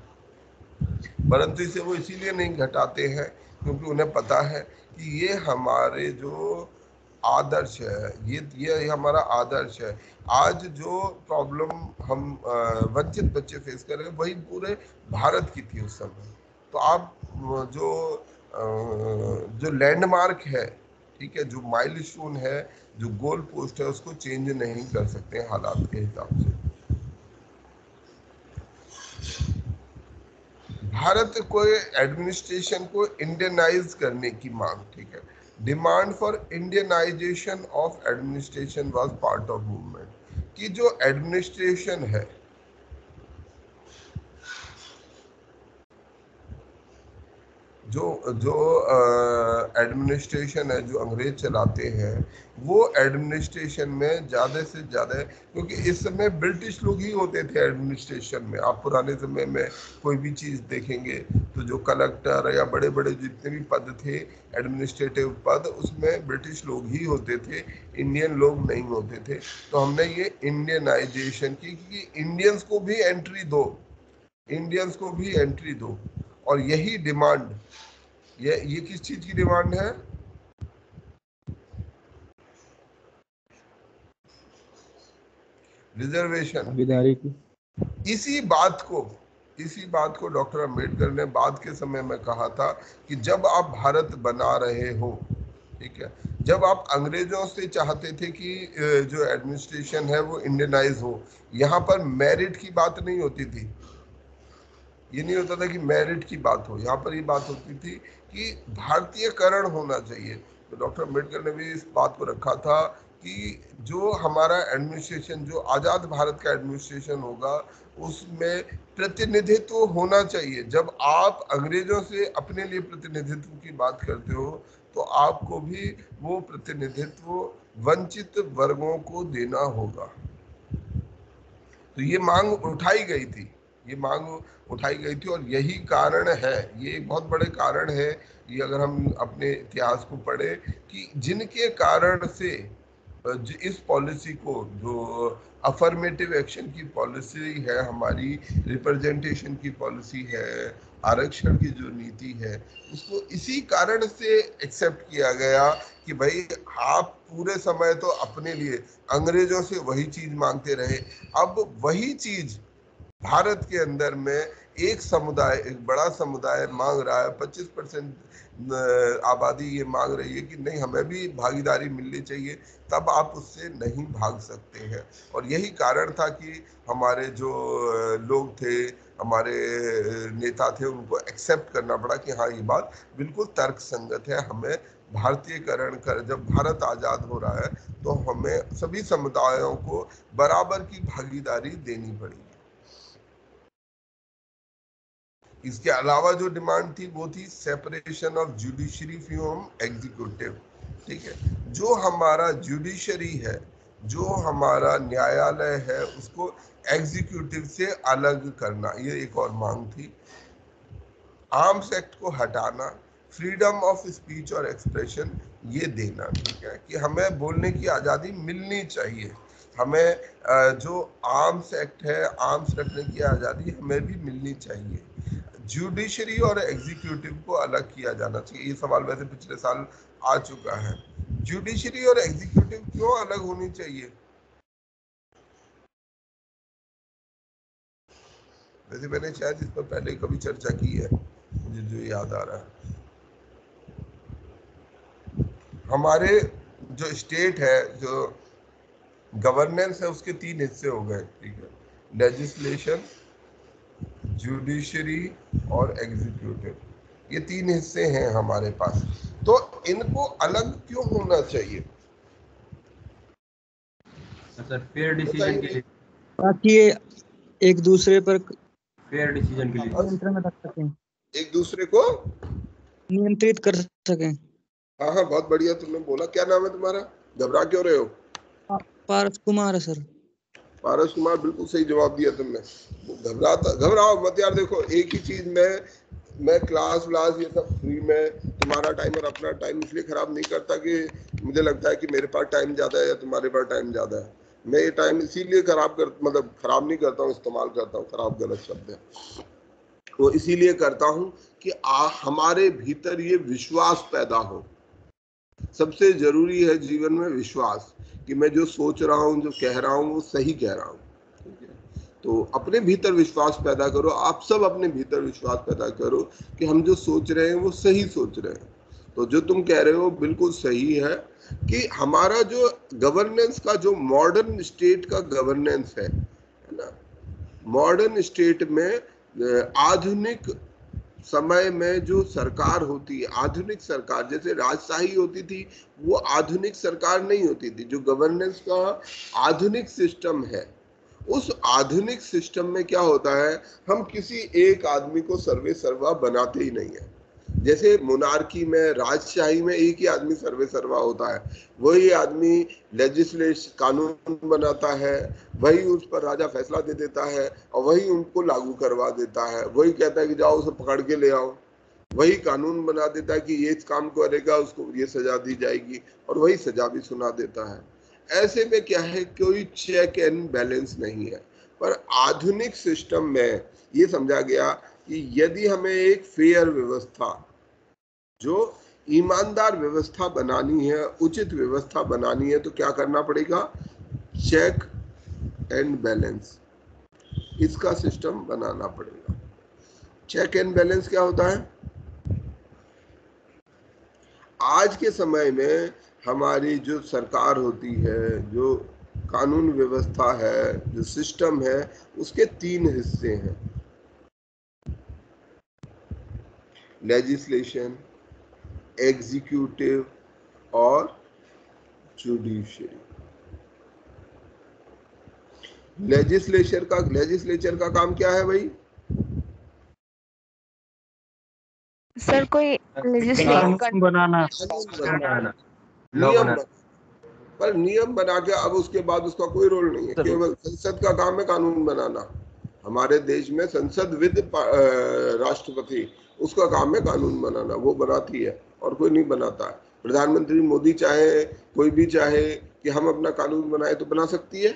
परंतु इसे वो इसीलिए नहीं घटाते हैं क्योंकि उन्हें पता है कि ये हमारे जो आदर्श है, ये ये हमारा आदर्श है। आज जो प्रॉब्लम हम वंचित बच्चे फेस कर रहे हैं, वही पूरे भारत की थी उस समय। तो आप जो जो लैंडमार्क है, ठीक है, जो माइलस्टोन है, जो गोल पोस्ट है, उसको चेंज नहीं कर सकते हालात के हिसाब से। भारत को एडमिनिस्ट्रेशन को इंडियनाइज करने की मांग, ठीक है, demand for Indianisation of administration was part of movement. कि जो एडमिनिस्ट्रेशन है, जो जो एडमिनिस्ट्रेशन है जो अंग्रेज चलाते हैं, वो एडमिनिस्ट्रेशन में ज़्यादा से ज़्यादा, क्योंकि इस समय ब्रिटिश लोग ही होते थे एडमिनिस्ट्रेशन में। आप पुराने समय में कोई भी चीज़ देखेंगे तो जो कलेक्टर या बड़े बड़े जितने भी पद थे, एडमिनिस्ट्रेटिव पद, उसमें ब्रिटिश लोग ही होते थे, इंडियन लोग नहीं होते थे। तो हमने ये इंडियनाइजेशन की कि इंडियंस को भी एंट्री दो, इंडियंस को भी एंट्री दो। और यही डिमांड, ये ये किस चीज की डिमांड है? रिजर्वेशन, भागीदारी की। इसी बात को इसी बात को डॉक्टर अंबेडकर ने बाद के समय में कहा था कि जब आप भारत बना रहे हो, ठीक है, जब आप अंग्रेजों से चाहते थे कि जो एडमिनिस्ट्रेशन है वो इंडियनाइज हो, यहाँ पर मेरिट की बात नहीं होती थी। ये नहीं होता था कि मेरिट की बात हो, यहाँ पर ये बात होती थी कि भारतीयकरण होना चाहिए। तो डॉक्टर अम्बेडकर ने भी इस बात को रखा था कि जो हमारा एडमिनिस्ट्रेशन, जो आजाद भारत का एडमिनिस्ट्रेशन होगा, उसमें प्रतिनिधित्व होना चाहिए। जब आप अंग्रेजों से अपने लिए प्रतिनिधित्व की बात करते हो तो आपको भी वो प्रतिनिधित्व वंचित वर्गों को देना होगा। तो ये मांग उठाई गई थी, ये मांग उठाई गई थी और यही कारण है, ये एक बहुत बड़े कारण है, ये अगर हम अपने इतिहास को पढ़े कि जिनके कारण से इस पॉलिसी को, जो अफर्मेटिव एक्शन की पॉलिसी है हमारी, रिप्रेजेंटेशन की पॉलिसी है, आरक्षण की जो नीति है, उसको इसी कारण से एक्सेप्ट किया गया कि भाई आप पूरे समय तो अपने लिए अंग्रेजों से वही चीज मांगते रहे, अब वही चीज भारत के अंदर में एक समुदाय, एक बड़ा समुदाय मांग रहा है, पच्चीस परसेंट आबादी ये मांग रही है कि नहीं हमें भी भागीदारी मिलनी चाहिए, तब आप उससे नहीं भाग सकते हैं। और यही कारण था कि हमारे जो लोग थे, हमारे नेता थे, उनको एक्सेप्ट करना पड़ा कि हाँ ये बात बिल्कुल तर्क संगत है, हमें भारतीयकरण कर, जब भारत आजाद हो रहा है तो हमें सभी समुदायों को बराबर की भागीदारी देनी पड़ेगी। इसके अलावा जो डिमांड थी वो थी separation of judiciary from executive. ठीक है, जो हमारा जुडिशरी है, जो हमारा न्यायालय है, उसको एग्जीक्यूटिव से अलग करना, ये एक और मांग थी। आर्म्स एक्ट को हटाना, फ्रीडम ऑफ स्पीच और एक्सप्रेशन ये देना। ठीक है, कि हमें बोलने की आज़ादी मिलनी चाहिए, हमें जो आर्म्स एक्ट है, आर्म्स रखने की आज़ादी हमें भी मिलनी चाहिए। जुडिशरी और एग्जीक्यूटिव को अलग किया जाना चाहिए, ये सवाल वैसे पिछले साल आ चुका है। जुडिशरी और एग्जीक्यूटिव क्यों अलग होनी चाहिए? वैसे मैंने शायद इस पर पहले कभी चर्चा की है, मुझे जो याद आ रहा है। हमारे जो स्टेट है, जो गवर्नेंस है, उसके तीन हिस्से हो गए। ठीक है, लेजिस्लेशन, जुडिशरी और एग्जीक्यूटिव, ये तीन हिस्से हैं हमारे पास। तो इनको अलग क्यों होना चाहिए? सर फेयर डिसीजन के लिए, ताकि ये एक दूसरे पर फेयर डिसीजन के लिए नियंत्रण रख सकें, एक दूसरे को नियंत्रित कर सकें। हाँ हाँ, बहुत बढ़िया तुमने बोला। क्या नाम है तुम्हारा? घबरा क्यों रहे हो? पारस कुमार है सर। पारस कुमार, बिल्कुल सही जवाब दिया तुमने। घबराता घबराओ मत यार। देखो एक ही चीज में मैं क्लास व्लास ये सब फ्री में तुम्हारा टाइम और अपना टाइम इसलिए खराब नहीं करता कि मुझे लगता है कि मेरे पास टाइम ज्यादा है या तुम्हारे पास टाइम ज्यादा है। मैं ये टाइम इसीलिए खराब कर मतलब खराब नहीं करता हूँ, इस्तेमाल करता हूँ, खराब गलत शब्द है, वो इसीलिए करता हूँ कि आ, हमारे भीतर ये विश्वास पैदा हो। सबसे जरूरी है जीवन में विश्वास, कि मैं जो सोच रहा हूँ, जो कह रहा हूँ, वो सही कह रहा हूँ। ठीक है, तो अपने भीतर विश्वास पैदा करो, आप सब अपने भीतर विश्वास पैदा करो कि हम जो सोच रहे हैं वो सही सोच रहे हैं। तो जो तुम कह रहे हो बिल्कुल सही है कि हमारा जो गवर्नेंस का, जो मॉडर्न स्टेट का गवर्नेंस है ना, मॉडर्न स्टेट में आधुनिक समय में जो सरकार होती है, आधुनिक सरकार, जैसे राजशाही होती थी, वो आधुनिक सरकार नहीं होती थी। जो गवर्नेंस का आधुनिक सिस्टम है, उस आधुनिक सिस्टम में क्या होता है, हम किसी एक आदमी को सर्वे सर्वा बनाते ही नहीं है। जैसे मोनार्की में, राजशाही में एक ही आदमी सर्वे सर्वा होता है, वही आदमी लेजिस्लेशन, कानून बनाता है, वही उस पर राजा फैसला दे देता है और वही उनको लागू करवा देता है, वही कहता है कि जाओ उसे पकड़ के ले आओ, वही कानून बना देता है कि ये काम करेगा उसको ये सजा दी जाएगी, और वही सजा भी सुना देता है। ऐसे में क्या है, कोई चेक एंड बैलेंस नहीं है। पर आधुनिक सिस्टम में ये समझा गया कि यदि हमें एक फेयर व्यवस्था, जो ईमानदार व्यवस्था बनानी है, उचित व्यवस्था बनानी है, तो क्या करना पड़ेगा? चेक एंड बैलेंस, इसका सिस्टम बनाना पड़ेगा। चेक एंड बैलेंस क्या होता है? आज के समय में हमारी जो सरकार होती है, जो कानून व्यवस्था है, जो सिस्टम है, उसके तीन हिस्से हैं, लेजिस्लेशन, एग्जीक्यूटिव और जुडिशरी। लेजिस्लेचर का लेजिस्लेचर का काम क्या है भाई? सर कोई लेजिस्लेट कानून बनाना बनाना, लॉ नियम बनाना। बना, पर नियम बना के अब उसके बाद उसका कोई रोल नहीं है, केवल संसद का काम है कानून बनाना। हमारे देश में संसद विद राष्ट्रपति, उसका काम है कानून बनाना, वो बनाती है और कोई नहीं बनाता है। प्रधानमंत्री मोदी चाहे, कोई भी चाहे कि हम अपना कानून बनाए तो बना सकती है?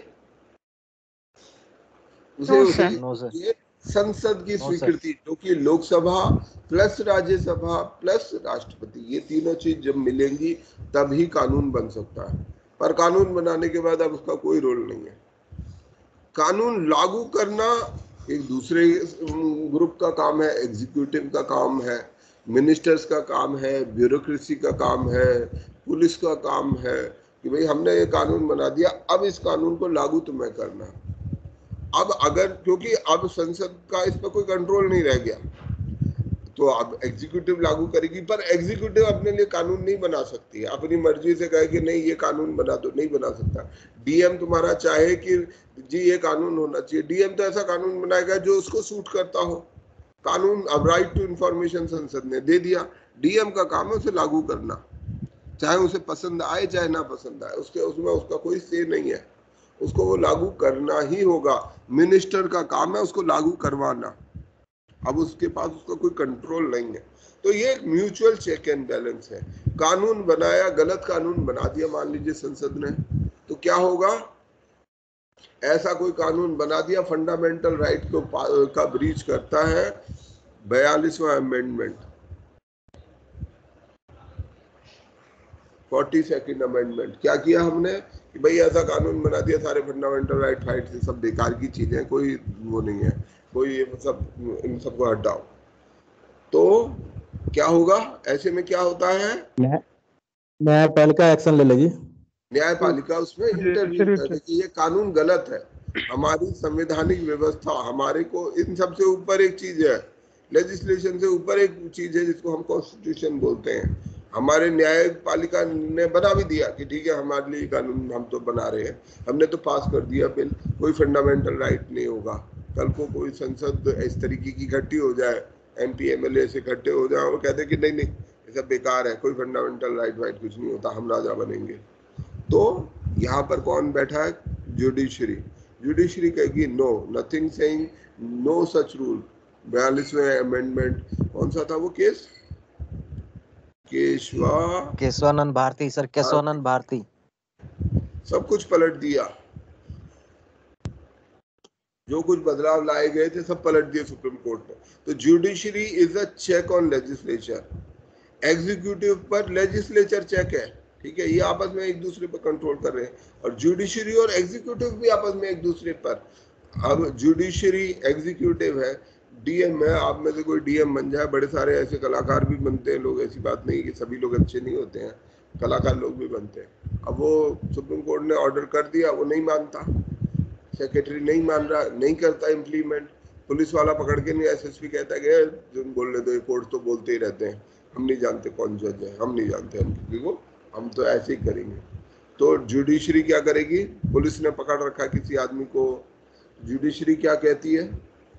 उसे No, उसे sir. No, sir. ये संसद की No, sir. स्वीकृति, जो कि लोकसभा प्लस राज्यसभा प्लस राष्ट्रपति, ये तीनों चीज जब मिलेंगी तभी कानून बन सकता है। पर कानून बनाने के बाद अब उसका कोई रोल नहीं है। कानून लागू करना एक दूसरे ग्रुप का काम है, एग्जीक्यूटिव का काम है, मिनिस्टर्स का काम है, ब्यूरोक्रेसी का काम है, पुलिस का काम है कि भाई हमने ये कानून बना दिया, अब इस कानून को लागू तुम्हें करना। अब अगर, क्योंकि अब संसद का इस पर कोई कंट्रोल नहीं रह गया, तो अब एग्जीक्यूटिव लागू करेगी, पर एग्जीक्यूटिव अपने लिए कानून नहीं बना सकती है। अपनी मर्जी से कहे कि नहीं ये कानून बना दो, नहीं बना सकता। डीएम तुम्हारा चाहे कि जी ये कानून होना चाहिए, डीएम तो ऐसा कानून बनाएगा जो उसको सूट करता हो। कानून, अब राइट टू इंफॉर्मेशन संसद ने दे दिया, डीएम का काम है उसे लागू करना, चाहे उसे पसंद आए चाहे ना पसंद आए, उसके उसमें उसका कोई से नहीं है, उसको वो लागू करना ही होगा। मिनिस्टर का काम है उसको लागू करवाना, अब उसके पास उसका कोई कंट्रोल नहीं है। तो ये एक म्यूचुअल चेक एंड बैलेंस है। कानून बनाया, गलत कानून बना दिया मान लीजिए संसद ने, तो क्या होगा? ऐसा कोई कानून बना दिया फंडामेंटल राइट को का ब्रीच करता है, बयालीसवां अमेंडमेंट, फोर्टी सेकेंड अमेंडमेंट। क्या किया हमने कि भाई ऐसा कानून बना दिया, सारे फंडामेंटल राइट फाइट से सब बेकार की चीजें, कोई वो नहीं है, कोई ये सब, इन सबको हटाओ। तो क्या होगा? ऐसे में क्या होता है? न्यायपालिका एक्शन ले लेगी, न्यायपालिका उसमें इंटरव्यू करे कि ये कानून गलत है। हमारी संवैधानिक व्यवस्था, हमारे को इन सबसे ऊपर एक चीज है, लेजिस्लेशन से ऊपर एक चीज है जिसको हम कॉन्स्टिट्यूशन बोलते हैं। हमारे न्यायपालिका ने बना भी दिया कि ठीक है हमारे लिए कानून हम तो बना रहे हैं, हमने तो पास कर दिया बिल, कोई फंडामेंटल राइट नहीं होगा। कल को कोई संसद इस तरीके की इकट्ठी हो जाए, एमपी एमएलए से इकट्ठे हो जाए, वो कहते हैं कि नहीं नहीं ये सब बेकार है, कोई फंडामेंटल राइट वाइट कुछ नहीं होता, हम राजा बनेंगे। तो यहाँ पर कौन बैठा है? जुडिशरी। जुडिशरी कहेगी no, nothing saying, no such rule. बयालीसवें अमेंडमेंट, कौन सा था वो केस? केशवा केशवानंद भारती सर, केशवानंद भारती। सब कुछ पलट दिया, जो कुछ बदलाव लाए गए थे सब पलट दिए सुप्रीम कोर्ट ने। तो judiciary is a check on legislature. Executive पर लेजिस्लेचर चेक है, ठीक है, ये आपस में एक दूसरे पर कंट्रोल कर रहे हैं, और जुडिशरी और एग्जीक्यूटिव भी आपस में एक दूसरे पर। अब जुडिशरी एग्जीक्यूटिव है, डीएम है, आप में से कोई डीएम बन जाए, बड़े सारे ऐसे कलाकार भी बनते हैं लोग, ऐसी बात नहीं कि सभी लोग अच्छे नहीं होते हैं, कलाकार लोग भी बनते हैं। अब वो सुप्रीम कोर्ट ने ऑर्डर कर दिया, वो नहीं मानता, सेक्रेटरी नहीं मान रहा, नहीं करता इम्प्लीमेंट, पुलिस वाला पकड़ के नहीं, एसएसपी कहता है कि बोलने दो, कोर्ट तो बोलते ही रहते हैं, हम नहीं जानते कौन जज है, हम नहीं जानते, हम किसी को, हम तो ऐसे ही करेंगे। तो जुडिशरी क्या करेगी? पुलिस ने पकड़ रखा किसी आदमी को, जुडिशरी क्या कहती है?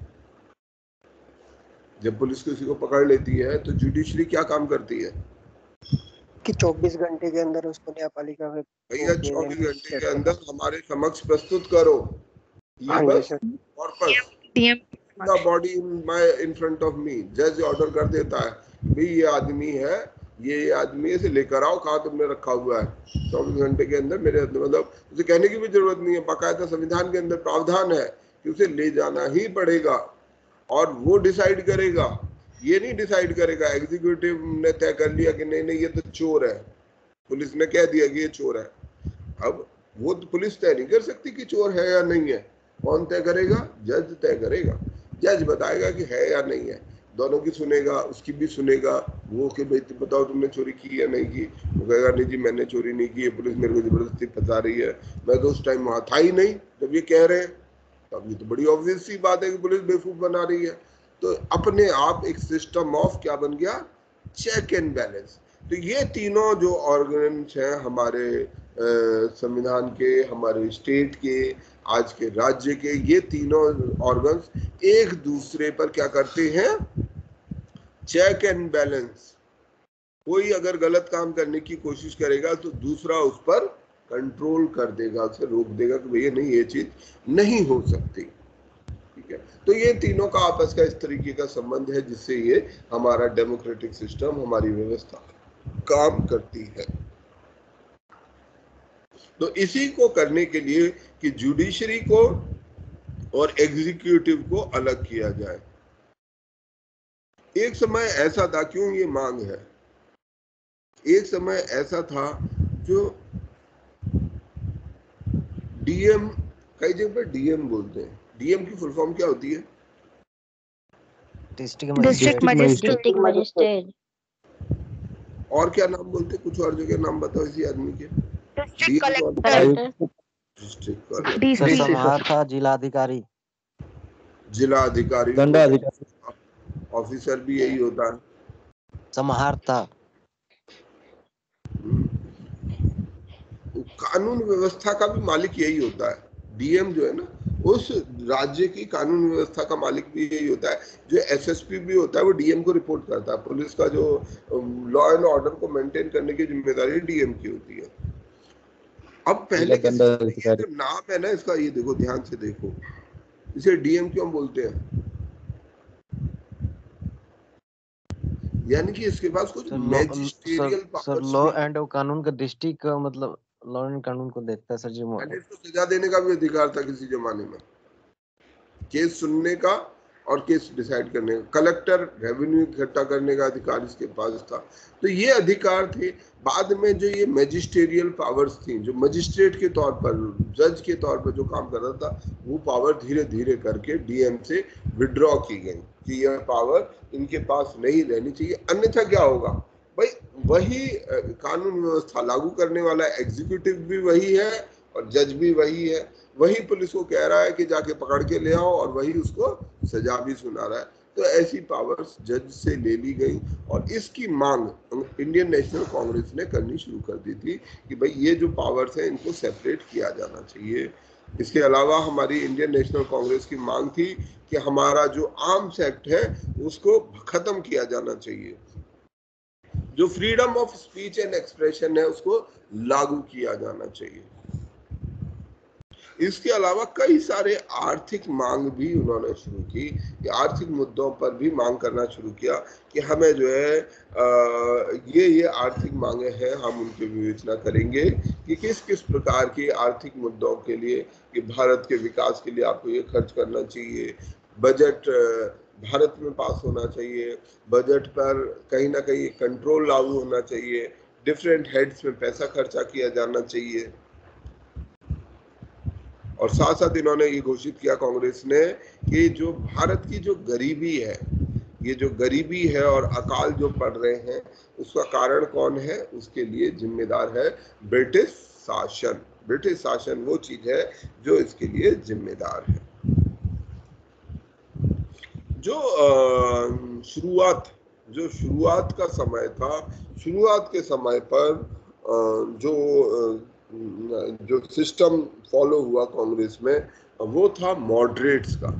जब पुलिस किसी को पकड़ लेती है तो जुडिशरी क्या काम करती है कि चौबीस घंटे के अंदर उसको न्यायपालिका में भैया चौबीस घंटे के अंदर हमारे समक्ष प्रस्तुत करो, ये बस corpus body in my in front of me. जज ऑर्डर कर देता है भाई ये आदमी है, ये ये आदमी से लेकर आओ, कहाँ तुमने रखा हुआ है, चौबीस घंटे के अंदर मेरे, मतलब उसे कहने की भी जरूरत नहीं है, बाकायदा संविधान के अंदर प्रावधान है कि उसे ले जाना ही पड़ेगा, और वो डिसाइड करेगा, ये नहीं डिसाइड करेगा। एग्जीक्यूटिव ने तय कर लिया कि नहीं नहीं ये तो चोर है, पुलिस ने कह दिया कि ये चोर है, अब वो तो पुलिस तय नहीं कर सकती कि चोर है या नहीं है, कौन तय करेगा? जज तय करेगा। जज बताएगा कि है या नहीं है, दोनों की सुनेगा, उसकी भी सुनेगा, वो कि भाई बताओ तुमने चोरी की या नहीं की, वो कहेगा नहीं जी मैंने चोरी नहीं की है, पुलिस मेरे को जबरदस्ती फंसा रही है, मैं तो उस टाइम वहां था ही नहीं जब ये कह रहे हैं। तब ये तो बड़ी ऑब्वियस सी बात है कि पुलिस बेवकूफ बना रही है। तो अपने आप एक सिस्टम ऑफ क्या बन गया? Check and balance. तो ये तीनों जो ऑर्गन्स हैं हमारे संविधान के, हमारे स्टेट के, आज के राज्य के, ये तीनों ऑर्गन्स एक दूसरे पर क्या करते हैं, चेक एंड बैलेंस। कोई अगर गलत काम करने की कोशिश करेगा तो दूसरा उस पर कंट्रोल कर देगा, उसे रोक देगा कि भैया नहीं, ये चीज नहीं हो सकती। ठीक है, तो ये तीनों का आपस का इस तरीके का संबंध है जिससे ये हमारा डेमोक्रेटिक सिस्टम, हमारी व्यवस्था काम करती है। तो इसी को करने के लिए कि जुडिशरी को और एग्जीक्यूटिव को अलग किया जाए। एक समय ऐसा था, क्यों ये मांग है, एक समय ऐसा था जो डीएम, कई जगह पर डीएम बोलते हैं, डीएम की फुल फॉर्म क्या होती है? District magistrate. और क्या नाम बोलते हैं, कुछ और जगह नाम बताओ इसी आदमी के? डिस्ट्रिक्ट कलेक्टर, सर समाहर्ता, जिलाधिकारी, जिलाधिकारी, दंडाधिकारी, ऑफिसर भी यही होता है, समाहर्ता। कानून व्यवस्था का भी मालिक यही होता है। डीएम जो है ना, उस राज्य की कानून व्यवस्था का मालिक भी यही होता है। जो एसएसपी भी होता है वो डीएम को रिपोर्ट करता है। पुलिस का जो लॉ एंड ऑर्डर को मेंटेन करने की जिम्मेदारी डीएम की होती है। अब पहले के जो नाम है ना इसका, ये देखो ध्यान से देखो, इसे डीएम क्यों बोलते हैं? यानी कि इसके पास कुछ मैजिस्टेरियल पावर्स, लॉ एंड कानून का डिस्ट्रिक्ट का मतलब लॉ एंड कानून को देखता है सर जी। पहले इसको सजा देने का भी अधिकार था किसी जमाने में, केस सुनने का और केस डिसाइड करने का। कलेक्टर रेवेन्यू इकट्ठा करने का अधिकार इसके पास था। तो ये अधिकार थे। बाद में जो ये मैजिस्टेरियल पावर्स थी, जो मजिस्ट्रेट के तौर पर, जज के तौर पर जो काम कर रहा था, वो पावर धीरे धीरे करके डीएम से विड्रॉ की गई कि यह पावर इनके पास नहीं रहनी चाहिए। अन्यथा क्या होगा भाई, वही कानून व्यवस्था लागू करने वाला एग्जीक्यूटिव भी वही है और जज भी वही है। वही पुलिस को कह रहा है कि जाके पकड़ के ले आओ और वही उसको सजा भी सुना रहा है। तो ऐसी पावर्स जज से ले ली गई और इसकी मांग इंडियन नेशनल कांग्रेस ने करनी शुरू कर दी थी कि भाई ये जो पावर्स हैं इनको सेपरेट किया जाना चाहिए। इसके अलावा हमारी इंडियन नेशनल कांग्रेस की मांग थी कि हमारा जो आर्म्स एक्ट है उसको खत्म किया जाना चाहिए। जो freedom of speech and expression है उसको लागू किया जाना चाहिए। इसके अलावा कई सारे आर्थिक मांग भी उन्होंने शुरू की। कि आर्थिक मुद्दों पर भी मांग करना शुरू किया कि हमें जो है आ, ये ये आर्थिक मांगे हैं, हम उनकी विवेचना करेंगे कि किस किस प्रकार के आर्थिक मुद्दों के लिए, कि भारत के विकास के लिए आपको ये खर्च करना चाहिए, बजट भारत में पास होना चाहिए, बजट पर कहीं ना कहीं कंट्रोल लागू होना चाहिए, डिफरेंट हेड्स में पैसा खर्चा किया जाना चाहिए। और साथ साथ इन्होंने ये घोषित किया कांग्रेस ने कि जो भारत की जो गरीबी है, ये जो गरीबी है और अकाल जो पड़ रहे हैं, उसका कारण कौन है? उसके लिए जिम्मेदार है ब्रिटिश शासन। ब्रिटिश शासन वो चीज है जो इसके लिए जिम्मेदार है। जो शुरुआत जो शुरुआत का समय था, शुरुआत के समय पर जो जो सिस्टम फॉलो हुआ कांग्रेस में, वो था मॉडरेट्स का।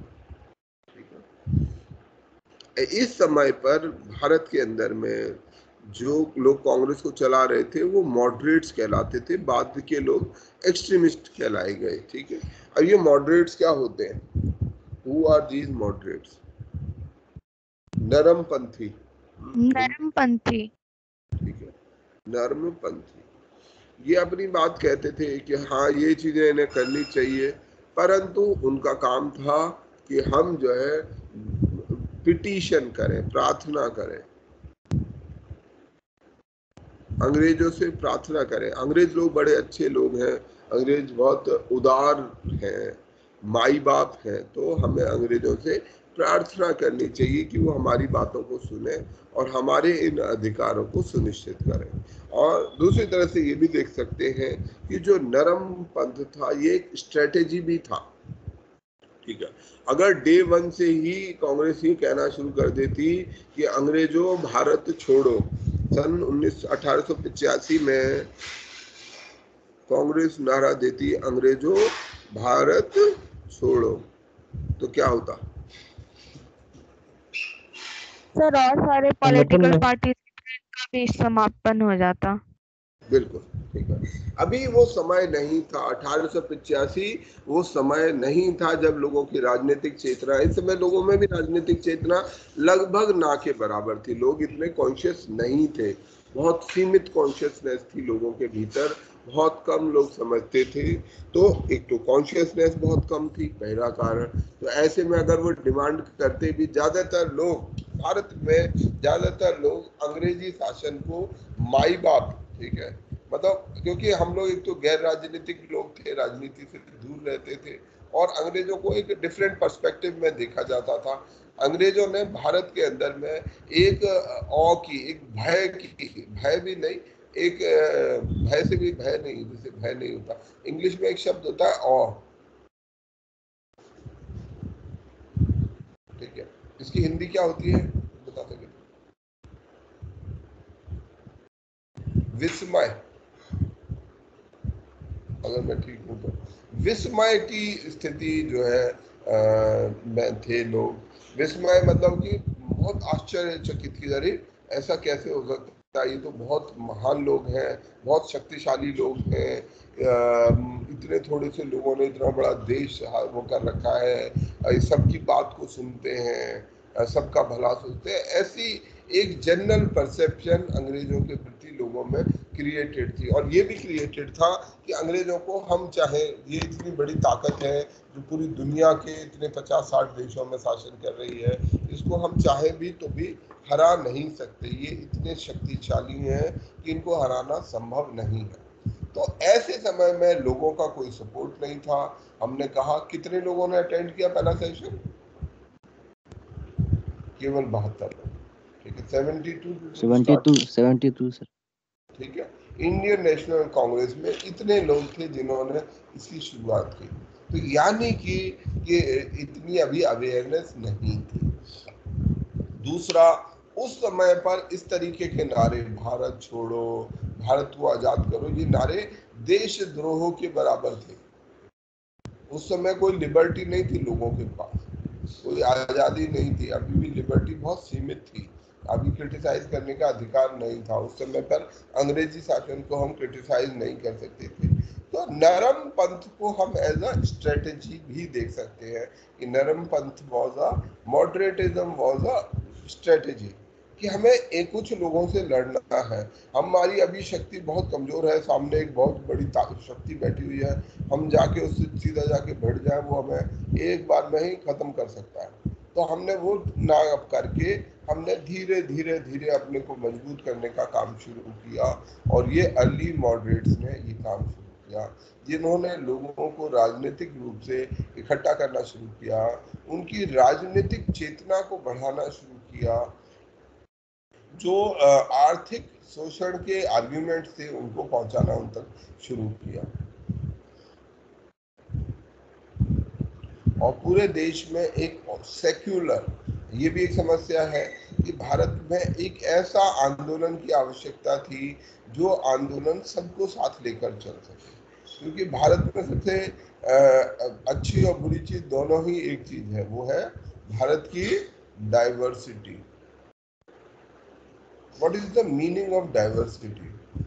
इस समय पर भारत के अंदर में जो लोग कांग्रेस को चला रहे थे वो मॉडरेट्स कहलाते थे। बाद के लोग एक्सट्रीमिस्ट कहलाए गए। ठीक है, अब ये मॉडरेट्स क्या होते हैं? Who are these moderates? नरमपंथी। नरमपंथी, ठीक है, नरमपंथी ये अपनी बात कहते थे कि हाँ ये चीजें इन्हें करनी चाहिए, परंतु उनका काम था कि हम जो है पिटीशन करें, प्रार्थना करें, अंग्रेजों से प्रार्थना करें। अंग्रेज लोग बड़े अच्छे लोग हैं, अंग्रेज बहुत उदार हैं, माई बाप हैं, तो हमें अंग्रेजों से प्रार्थना करनी चाहिए कि वो हमारी बातों को सुने और हमारे इन अधिकारों को सुनिश्चित करें। और दूसरी तरह से ये भी देख सकते हैं कि जो नरम पंथ था ये एक स्ट्रेटेजी भी था। ठीक है, अगर डे वन से ही कांग्रेस ये कहना शुरू कर देती कि अंग्रेजों भारत छोड़ो, सन उन्नीस अठारह सौ पचासी में कांग्रेस नारा देती अंग्रेजों भारत छोड़ो, तो क्या होता? सर और सारे पॉलिटिकल पार्टी का भी समापन हो जाता। बिल्कुल ठीक है। अभी वो समय नहीं था, अठारह सौ पचासी वो समय नहीं था जब लोगों की राजनीतिक चेतना, इस समय लोगों में भी राजनीतिक चेतना लगभग ना के बराबर थी। लोग इतने कॉन्शियस नहीं थे, बहुत सीमित कॉन्शियसनेस थी लोगों के भीतर, बहुत कम लोग समझते थे। तो एक तो कॉन्शियसनेस बहुत कम थी, पहला कारण। तो ऐसे में अगर वो डिमांड करते भी, ज्यादातर लोग भारत में, ज्यादातर लोग अंग्रेजी शासन को माई बाप, ठीक है, मतलब क्योंकि हम लोग एक तो गैर राजनीतिक लोग थे, राजनीति से दूर रहते थे, और अंग्रेजों को एक डिफरेंट पर्सपेक्टिव में देखा जाता था। अंग्रेजों ने भारत के अंदर में एक औ की, एक भय की, भय भी नहीं, एक भय से भी भय नहीं, जैसे भय नहीं होता, इंग्लिश में एक शब्द होता है ऑ, ठीक है, इसकी हिंदी क्या होती है बता सके? विस्मय, अगर मैं ठीक हूँ तो विस्मय की स्थिति जो है आ, में थे लोग। विस्मय मतलब कि बहुत आश्चर्यचकित की, अरे ऐसा कैसे हो सकता है, ये तो बहुत महान लोग हैं, बहुत शक्तिशाली लोग हैं, इतने थोड़े से लोगों ने इतना बड़ा देश वो कर रखा है, सबकी बात को सुनते हैं, सबका भला सोचते हैं। ऐसी एक जनरल परसेप्शन अंग्रेजों के प्रति लोगों में क्रिएटेड थी। और ये भी क्रिएटेड था कि अंग्रेजों को हम चाहे, ये इतनी बड़ी ताकत है जो पूरी दुनिया के इतने पचास साठ देशों में शासन कर रही है, इसको हम चाहे भी तो भी हरा नहीं सकते, ये इतने शक्तिशाली हैं कि इनको हराना संभव नहीं है। तो ऐसे समय में लोगों का कोई सपोर्ट नहीं था। हमने कहा कितने लोगों ने अटेंड किया पहला सेशन? केवल बहत्तर लोग, ठीक है, seventy two seventy two seventy two sir, ठीक है। इंडियन नेशनल कांग्रेस में इतने लोग थे जिन्होंने इसकी शुरुआत की। तो यानी कि ये इतनी अभी अवेयरनेस नहीं थी। दूसरा, उस समय पर इस तरीके के नारे, भारत छोड़ो, भारत को आजाद करो, ये नारे देशद्रोह के बराबर थे। उस समय कोई लिबर्टी नहीं थी लोगों के पास, कोई आज़ादी नहीं थी, अभी भी लिबर्टी बहुत सीमित थी, अभी क्रिटिसाइज करने का अधिकार नहीं था। उस समय पर अंग्रेजी शासन को हम क्रिटिसाइज नहीं कर सकते थे। तो नरम पंथ को हम एज अ स्ट्रेटेजी भी देख सकते हैं कि नरम पंथ was a moderatism was a strategy, कि हमें एक कुछ लोगों से लड़ना है, हमारी अभी शक्ति बहुत कमजोर है, सामने एक बहुत बड़ी शक्ति बैठी हुई है, हम जाके उससे सीधा जाके भिड़ जाए, वो हमें एक बार में ही खत्म कर सकता है। तो हमने वो ना करके हमने धीरे धीरे धीरे अपने को मजबूत करने का काम शुरू किया। और ये अर्ली मॉडरेट्स ने ये काम शुरू किया, जिन्होंने लोगों को राजनीतिक रूप से इकट्ठा करना शुरू किया, उनकी राजनीतिक चेतना को बढ़ाना शुरू किया, जो आर्थिक शोषण के आर्ग्यूमेंट थे उनको पहुंचाना उन तक शुरू किया। और पूरे देश में एक सेक्युलर, ये भी एक समस्या है कि भारत में एक ऐसा आंदोलन की आवश्यकता थी जो आंदोलन सबको साथ लेकर चल सके, क्योंकि भारत में सबसे अच्छी और बुरी चीज दोनों ही एक चीज है, वो है भारत की diversity. What is the meaning of diversity?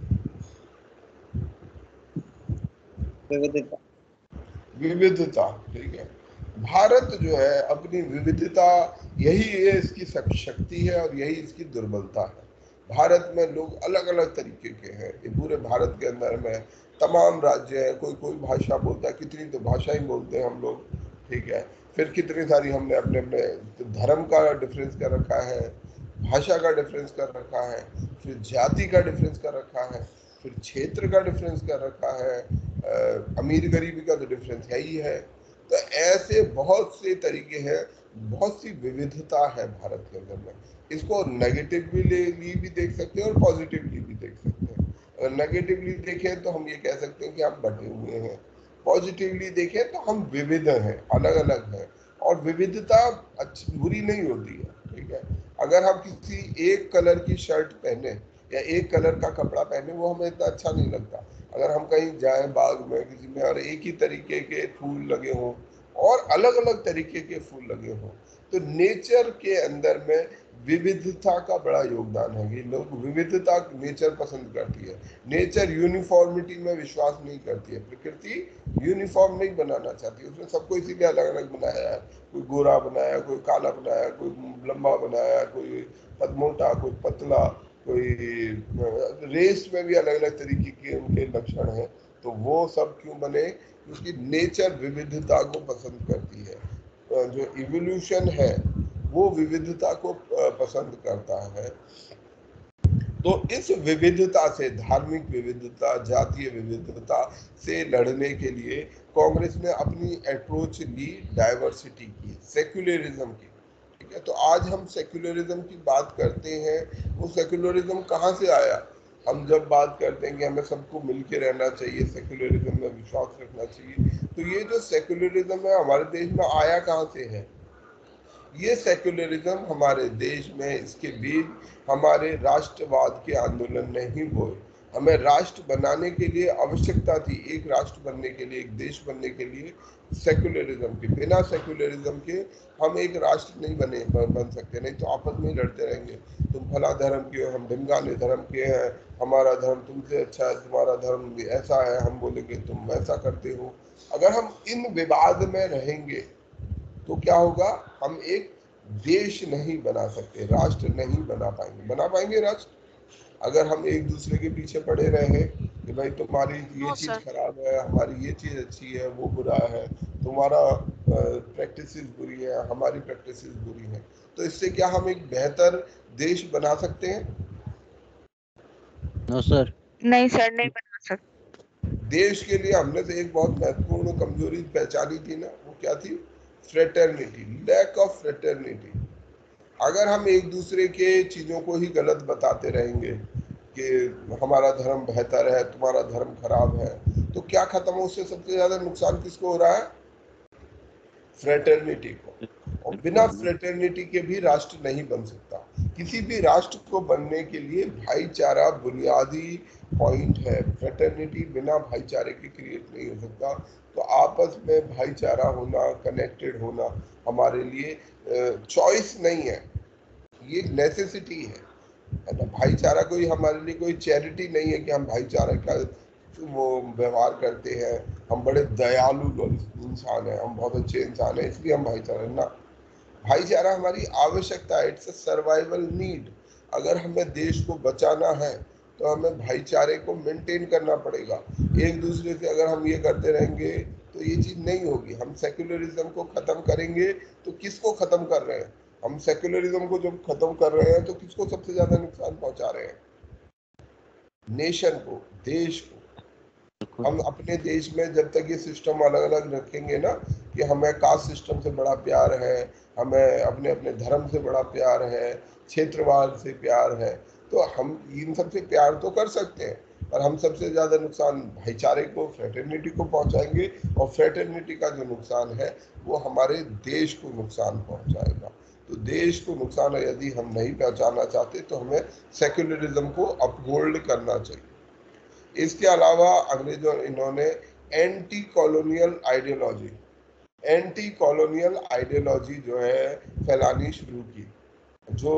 विविधता। विविधता, ठीक है। भारत जो है अपनी विविधता, यही है इसकी शक्ति है और यही इसकी दुर्बलता है। भारत में लोग अलग अलग तरीके के हैं, ये पूरे भारत के अंदर में तमाम राज्य हैं, कोई कोई भाषा बोलता है, कितनी तो भाषा ही बोलते हैं हम लोग, ठीक है। फिर कितनी सारी हमने अपने अपने धर्म का डिफरेंस कर रखा है, भाषा का डिफरेंस कर रखा है, फिर जाति का डिफरेंस कर रखा है, फिर क्षेत्र का डिफरेंस कर रखा है, अमीर गरीबी का तो डिफरेंस है ही है। तो ऐसे बहुत से तरीके हैं, बहुत सी विविधता है भारत के अंदर में। इसको नेगेटिवली भी देख सकते हैं और पॉजिटिवली भी देख सकते हैं। अगर नेगेटिवली देखें तो हम ये कह सकते हैं कि हम बटे हुए हैं, पॉजिटिवली देखें तो हम विविध हैं, अलग अलग हैं। और विविधता अच्छी बुरी नहीं होती है, ठीक है। अगर हम किसी एक कलर की शर्ट पहने या एक कलर का कपड़ा पहने, वो हमें इतना अच्छा नहीं लगता। अगर हम कहीं जाएं बाग में किसी में और एक ही तरीके के फूल लगे हों और अलग अलग तरीके के फूल लगे हों, तो नेचर के अंदर में विविधता का बड़ा योगदान है। ये लोग विविधता नेचर पसंद करती है। नेचर यूनिफॉर्मिटी में विश्वास नहीं करती है। प्रकृति यूनिफॉर्म नहीं बनाना चाहती, उसने सबको इसीलिए अलग अलग बनाया है। कोई गोरा बनाया, कोई काला बनाया, कोई लंबा बनाया, कोई मोटा, कोई पतला, कोई रेस में भी अलग अलग तरीके के उनके लक्षण हैं। तो वो सब क्यों बने? क्योंकि नेचर विविधता को पसंद करती है। जो इवोल्यूशन है वो विविधता को पसंद करता है। तो इस विविधता से, धार्मिक विविधता, जातीय विविधता से लड़ने के लिए कांग्रेस ने अपनी अप्रोच ली डाइवर्सिटी की, सेक्युलरिज्म की। ठीक है, तो आज हम सेक्युलरिज्म की बात करते हैं। वो सेक्युलरिज्म कहाँ से आया? हम जब बात करते हैं कि हमें सबको मिलके रहना चाहिए, सेक्युलरिज्म में विश्वास रखना चाहिए, तो ये जो सेक्युलरिज्म है हमारे देश में आया कहाँ से है? ये सेक्युलरिज्म हमारे देश में, इसके बीज हमारे राष्ट्रवाद के आंदोलन ने ही बोए। हमें राष्ट्र बनाने के लिए आवश्यकता थी, एक राष्ट्र बनने के लिए, एक देश बनने के लिए सेक्युलरिज्म की। बिना सेक्युलरिज्म के हम एक राष्ट्र नहीं बने बन सकते, नहीं तो आपस में लड़ते रहेंगे। तुम फला धर्म के हो, हम ढिमकाने धर्म के हैं, हमारा धर्म तुमसे अच्छा है, तुम्हारा धर्म भी ऐसा है, हम बोलेंगे तुम वैसा करते हो। अगर हम इन विवाद में रहेंगे तो क्या होगा? हम एक देश नहीं बना सकते, राष्ट्र नहीं बना पाएंगे। बना पाएंगे राष्ट्र अगर हम एक दूसरे के पीछे पड़े रहे कि भाई तुम्हारी ये चीज खराब है, हमारी ये चीज अच्छी है, वो बुरा है, तुम्हारा प्रैक्टिस बुरी है, हमारी प्रैक्टिस बुरी है। तो इससे क्या हम एक बेहतर देश बना सकते हैं? नो सर, नहीं सर, नहीं बना सकते। देश के लिए हमने तो एक बहुत महत्वपूर्ण कमजोरी पहचानी थी ना, वो क्या थी? Fraternity, lack of fraternity. अगर हम एक दूसरे के चीजों को ही गलत बताते रहेंगे कि हमारा धर्म बेहतर है, तुम्हारा धर्म खराब है, तो क्या खत्म हो? उससे सबसे ज्यादा नुकसान किसको हो रहा है? फ्रेटर्निटी को। और बिना फ्रेटर्निटी के भी राष्ट्र नहीं बन सकता। किसी भी राष्ट्र को बनने के लिए भाईचारा बुनियादी पॉइंट है। फ्रेटर्निटी बिना भाईचारे के क्रिएट नहीं हो सकता। तो आपस में भाईचारा होना, कनेक्टेड होना हमारे लिए चॉइस नहीं है, ये नेसेसिटी है, है ना। भाईचारा कोई हमारे लिए कोई चैरिटी नहीं है कि हम भाईचारा का वो व्यवहार करते हैं, हम बड़े दयालु इंसान हैं, हम बहुत अच्छे इंसान हैं इसलिए हम भाईचारा ना। भाईचारा हमारी आवश्यकता है, इट्स अ सर्वाइवल नीड। अगर हमें देश को बचाना है तो हमें भाईचारे को मेंटेन करना पड़ेगा। एक दूसरे से अगर हम ये करते रहेंगे तो ये चीज नहीं होगी। हम सेक्युलरिज्म को खत्म करेंगे तो किसको खत्म कर रहे हैं? हम सेक्युलरिज्म को जब खत्म कर रहे हैं तो किसको सबसे ज्यादा नुकसान पहुंचा रहे हैं? नेशन को, देश को। हम अपने देश में जब तक ये सिस्टम अलग अलग रखेंगे ना कि हमें कास्ट सिस्टम से बड़ा प्यार है, हमें अपने अपने धर्म से बड़ा प्यार है, क्षेत्रवाद से प्यार है, तो हम इन सब से प्यार तो कर सकते हैं, पर हम सबसे ज़्यादा नुकसान भाईचारे को, फ्रेटर्निटी को पहुंचाएंगे। और फ्रेटर्निटी का जो नुकसान है वो हमारे देश को नुकसान पहुंचाएगा। तो देश को नुकसान यदि हम नहीं पहुंचाना चाहते तो हमें सेक्युलरिज्म को अपहोल्ड करना चाहिए। इसके अलावा अंग्रेजों इन्होंने anti colonial ideology anti colonial ideology जो है फैलानी शुरू की। जो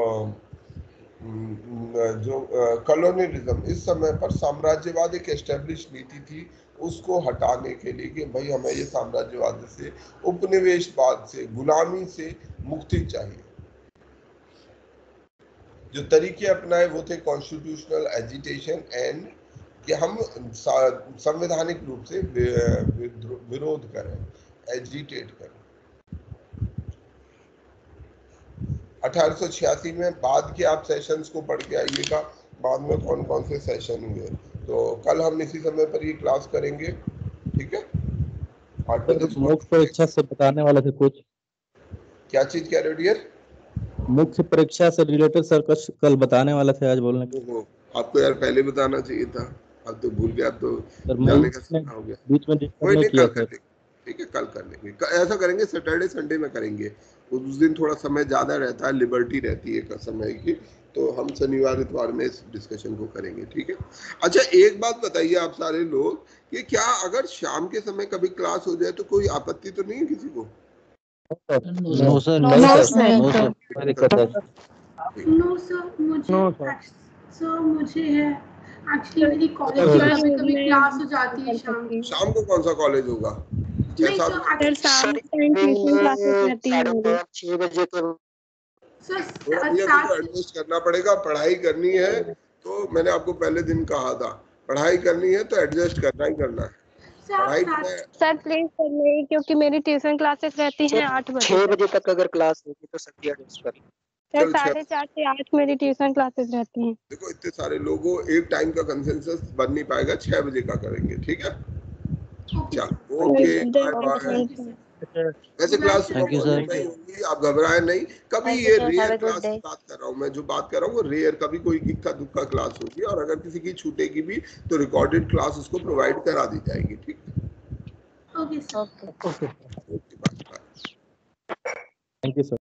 जो कॉलोनियलिज्म, इस समय पर साम्राज्यवाद एक एस्टेब्लिश नीति थी, उसको हटाने के लिए कि भाई हमें ये साम्राज्यवाद से, उपनिवेशवाद से, गुलामी से मुक्ति चाहिए। जो तरीके अपनाए वो थे कॉन्स्टिट्यूशनल एजिटेशन एंड कि हम संवैधानिक रूप से विरोध करें, एजिटेट करें। अठारह सौ छियासी में बाद के आप सेशंस को पढ़ के आइएगा, बाद में कौन कौन से सेशन हुए। तो कल हम इसी समय पर ये क्लास करेंगे, ठीक है। मुख्य परीक्षा से बताने वाले थे कुछ। क्या चीज कह रहे हो डियर? मुख्य परीक्षा से रिलेटेड सर कुछ कल बताने वाला थे आज बोलने के। आपको यार पहले बताना चाहिए था, अब तो भूल गया, तो जाने का समय हो गया। बीच में कोई नहीं, कल कर लेंगे, ठीक है, कल कर लेंगे। ऐसा करेंगे सैटरडे संडे में करेंगे, उस दिन थोड़ा समय ज्यादा रहता है, लिबर्टी रहती है समय की, तो हम शनिवार इतवार में इस डिस्कशन को करेंगे। ठीक है। अच्छा एक बात बताइए आप सारे लोग कि क्या अगर शाम के समय कभी क्लास हो जाए तो कोई आपत्ति तो नहीं है किसी को? No sir, no no sir, sir, no no sir, कोई दिक्कत नहीं। नो सर, मुझे नो सर। सर मुझे है एक्चुअली मेरी कॉलेज में कभी कभी क्लास हो जाती है शाम को। शाम को कौन सा कॉलेज होगा? नहीं सर, सर शाम टाइम ट्यूशन क्लासेस रहती है मेरी। छह बजे तो सर थोड़ा भैया सात को एडजस्ट करना पड़ेगा, पढ़ाई करनी है तो मैंने आपको पहले दिन कहा था, पढ़ाई करनी है तो एडजस्ट करना ही करना है। पढ़ाई में सर प्लीज सर नहीं, क्योंकि मेरी ट्यूशन क्लासेस रहती हैं आठ बजे छह तक। बजे तक अगर क्लास होगी तो सभी एडजस्ट कर लें। सर चल छह साढ़े चार से आठ मेरी ट्यूशन क्लासेस रहती हैं। देखो इतने सारे लोगों एक टाइम का कंसेंसस बन नहीं पाएगा, छह बजे का करेंगे। ठीक है, चलो ओके, बाय बाय। वैसे क्लास सुबह थैंक यू मॉर्निंग सर। में ही होगी, आप घबराए नहीं। कभी Thank you, ये sir. Rare Have a good class day. की बात कर रहा हूँ मैं, जो बात कर रहा हूँ वो रेयर, कभी कोई इक्का दुक्का क्लास होगी, और अगर किसी की छूटेगी भी तो रिकॉर्डेड क्लास उसको प्रोवाइड करा दी जाएगी। ठीक है, okay sir. Okay. Okay bye bye. Thank you sir.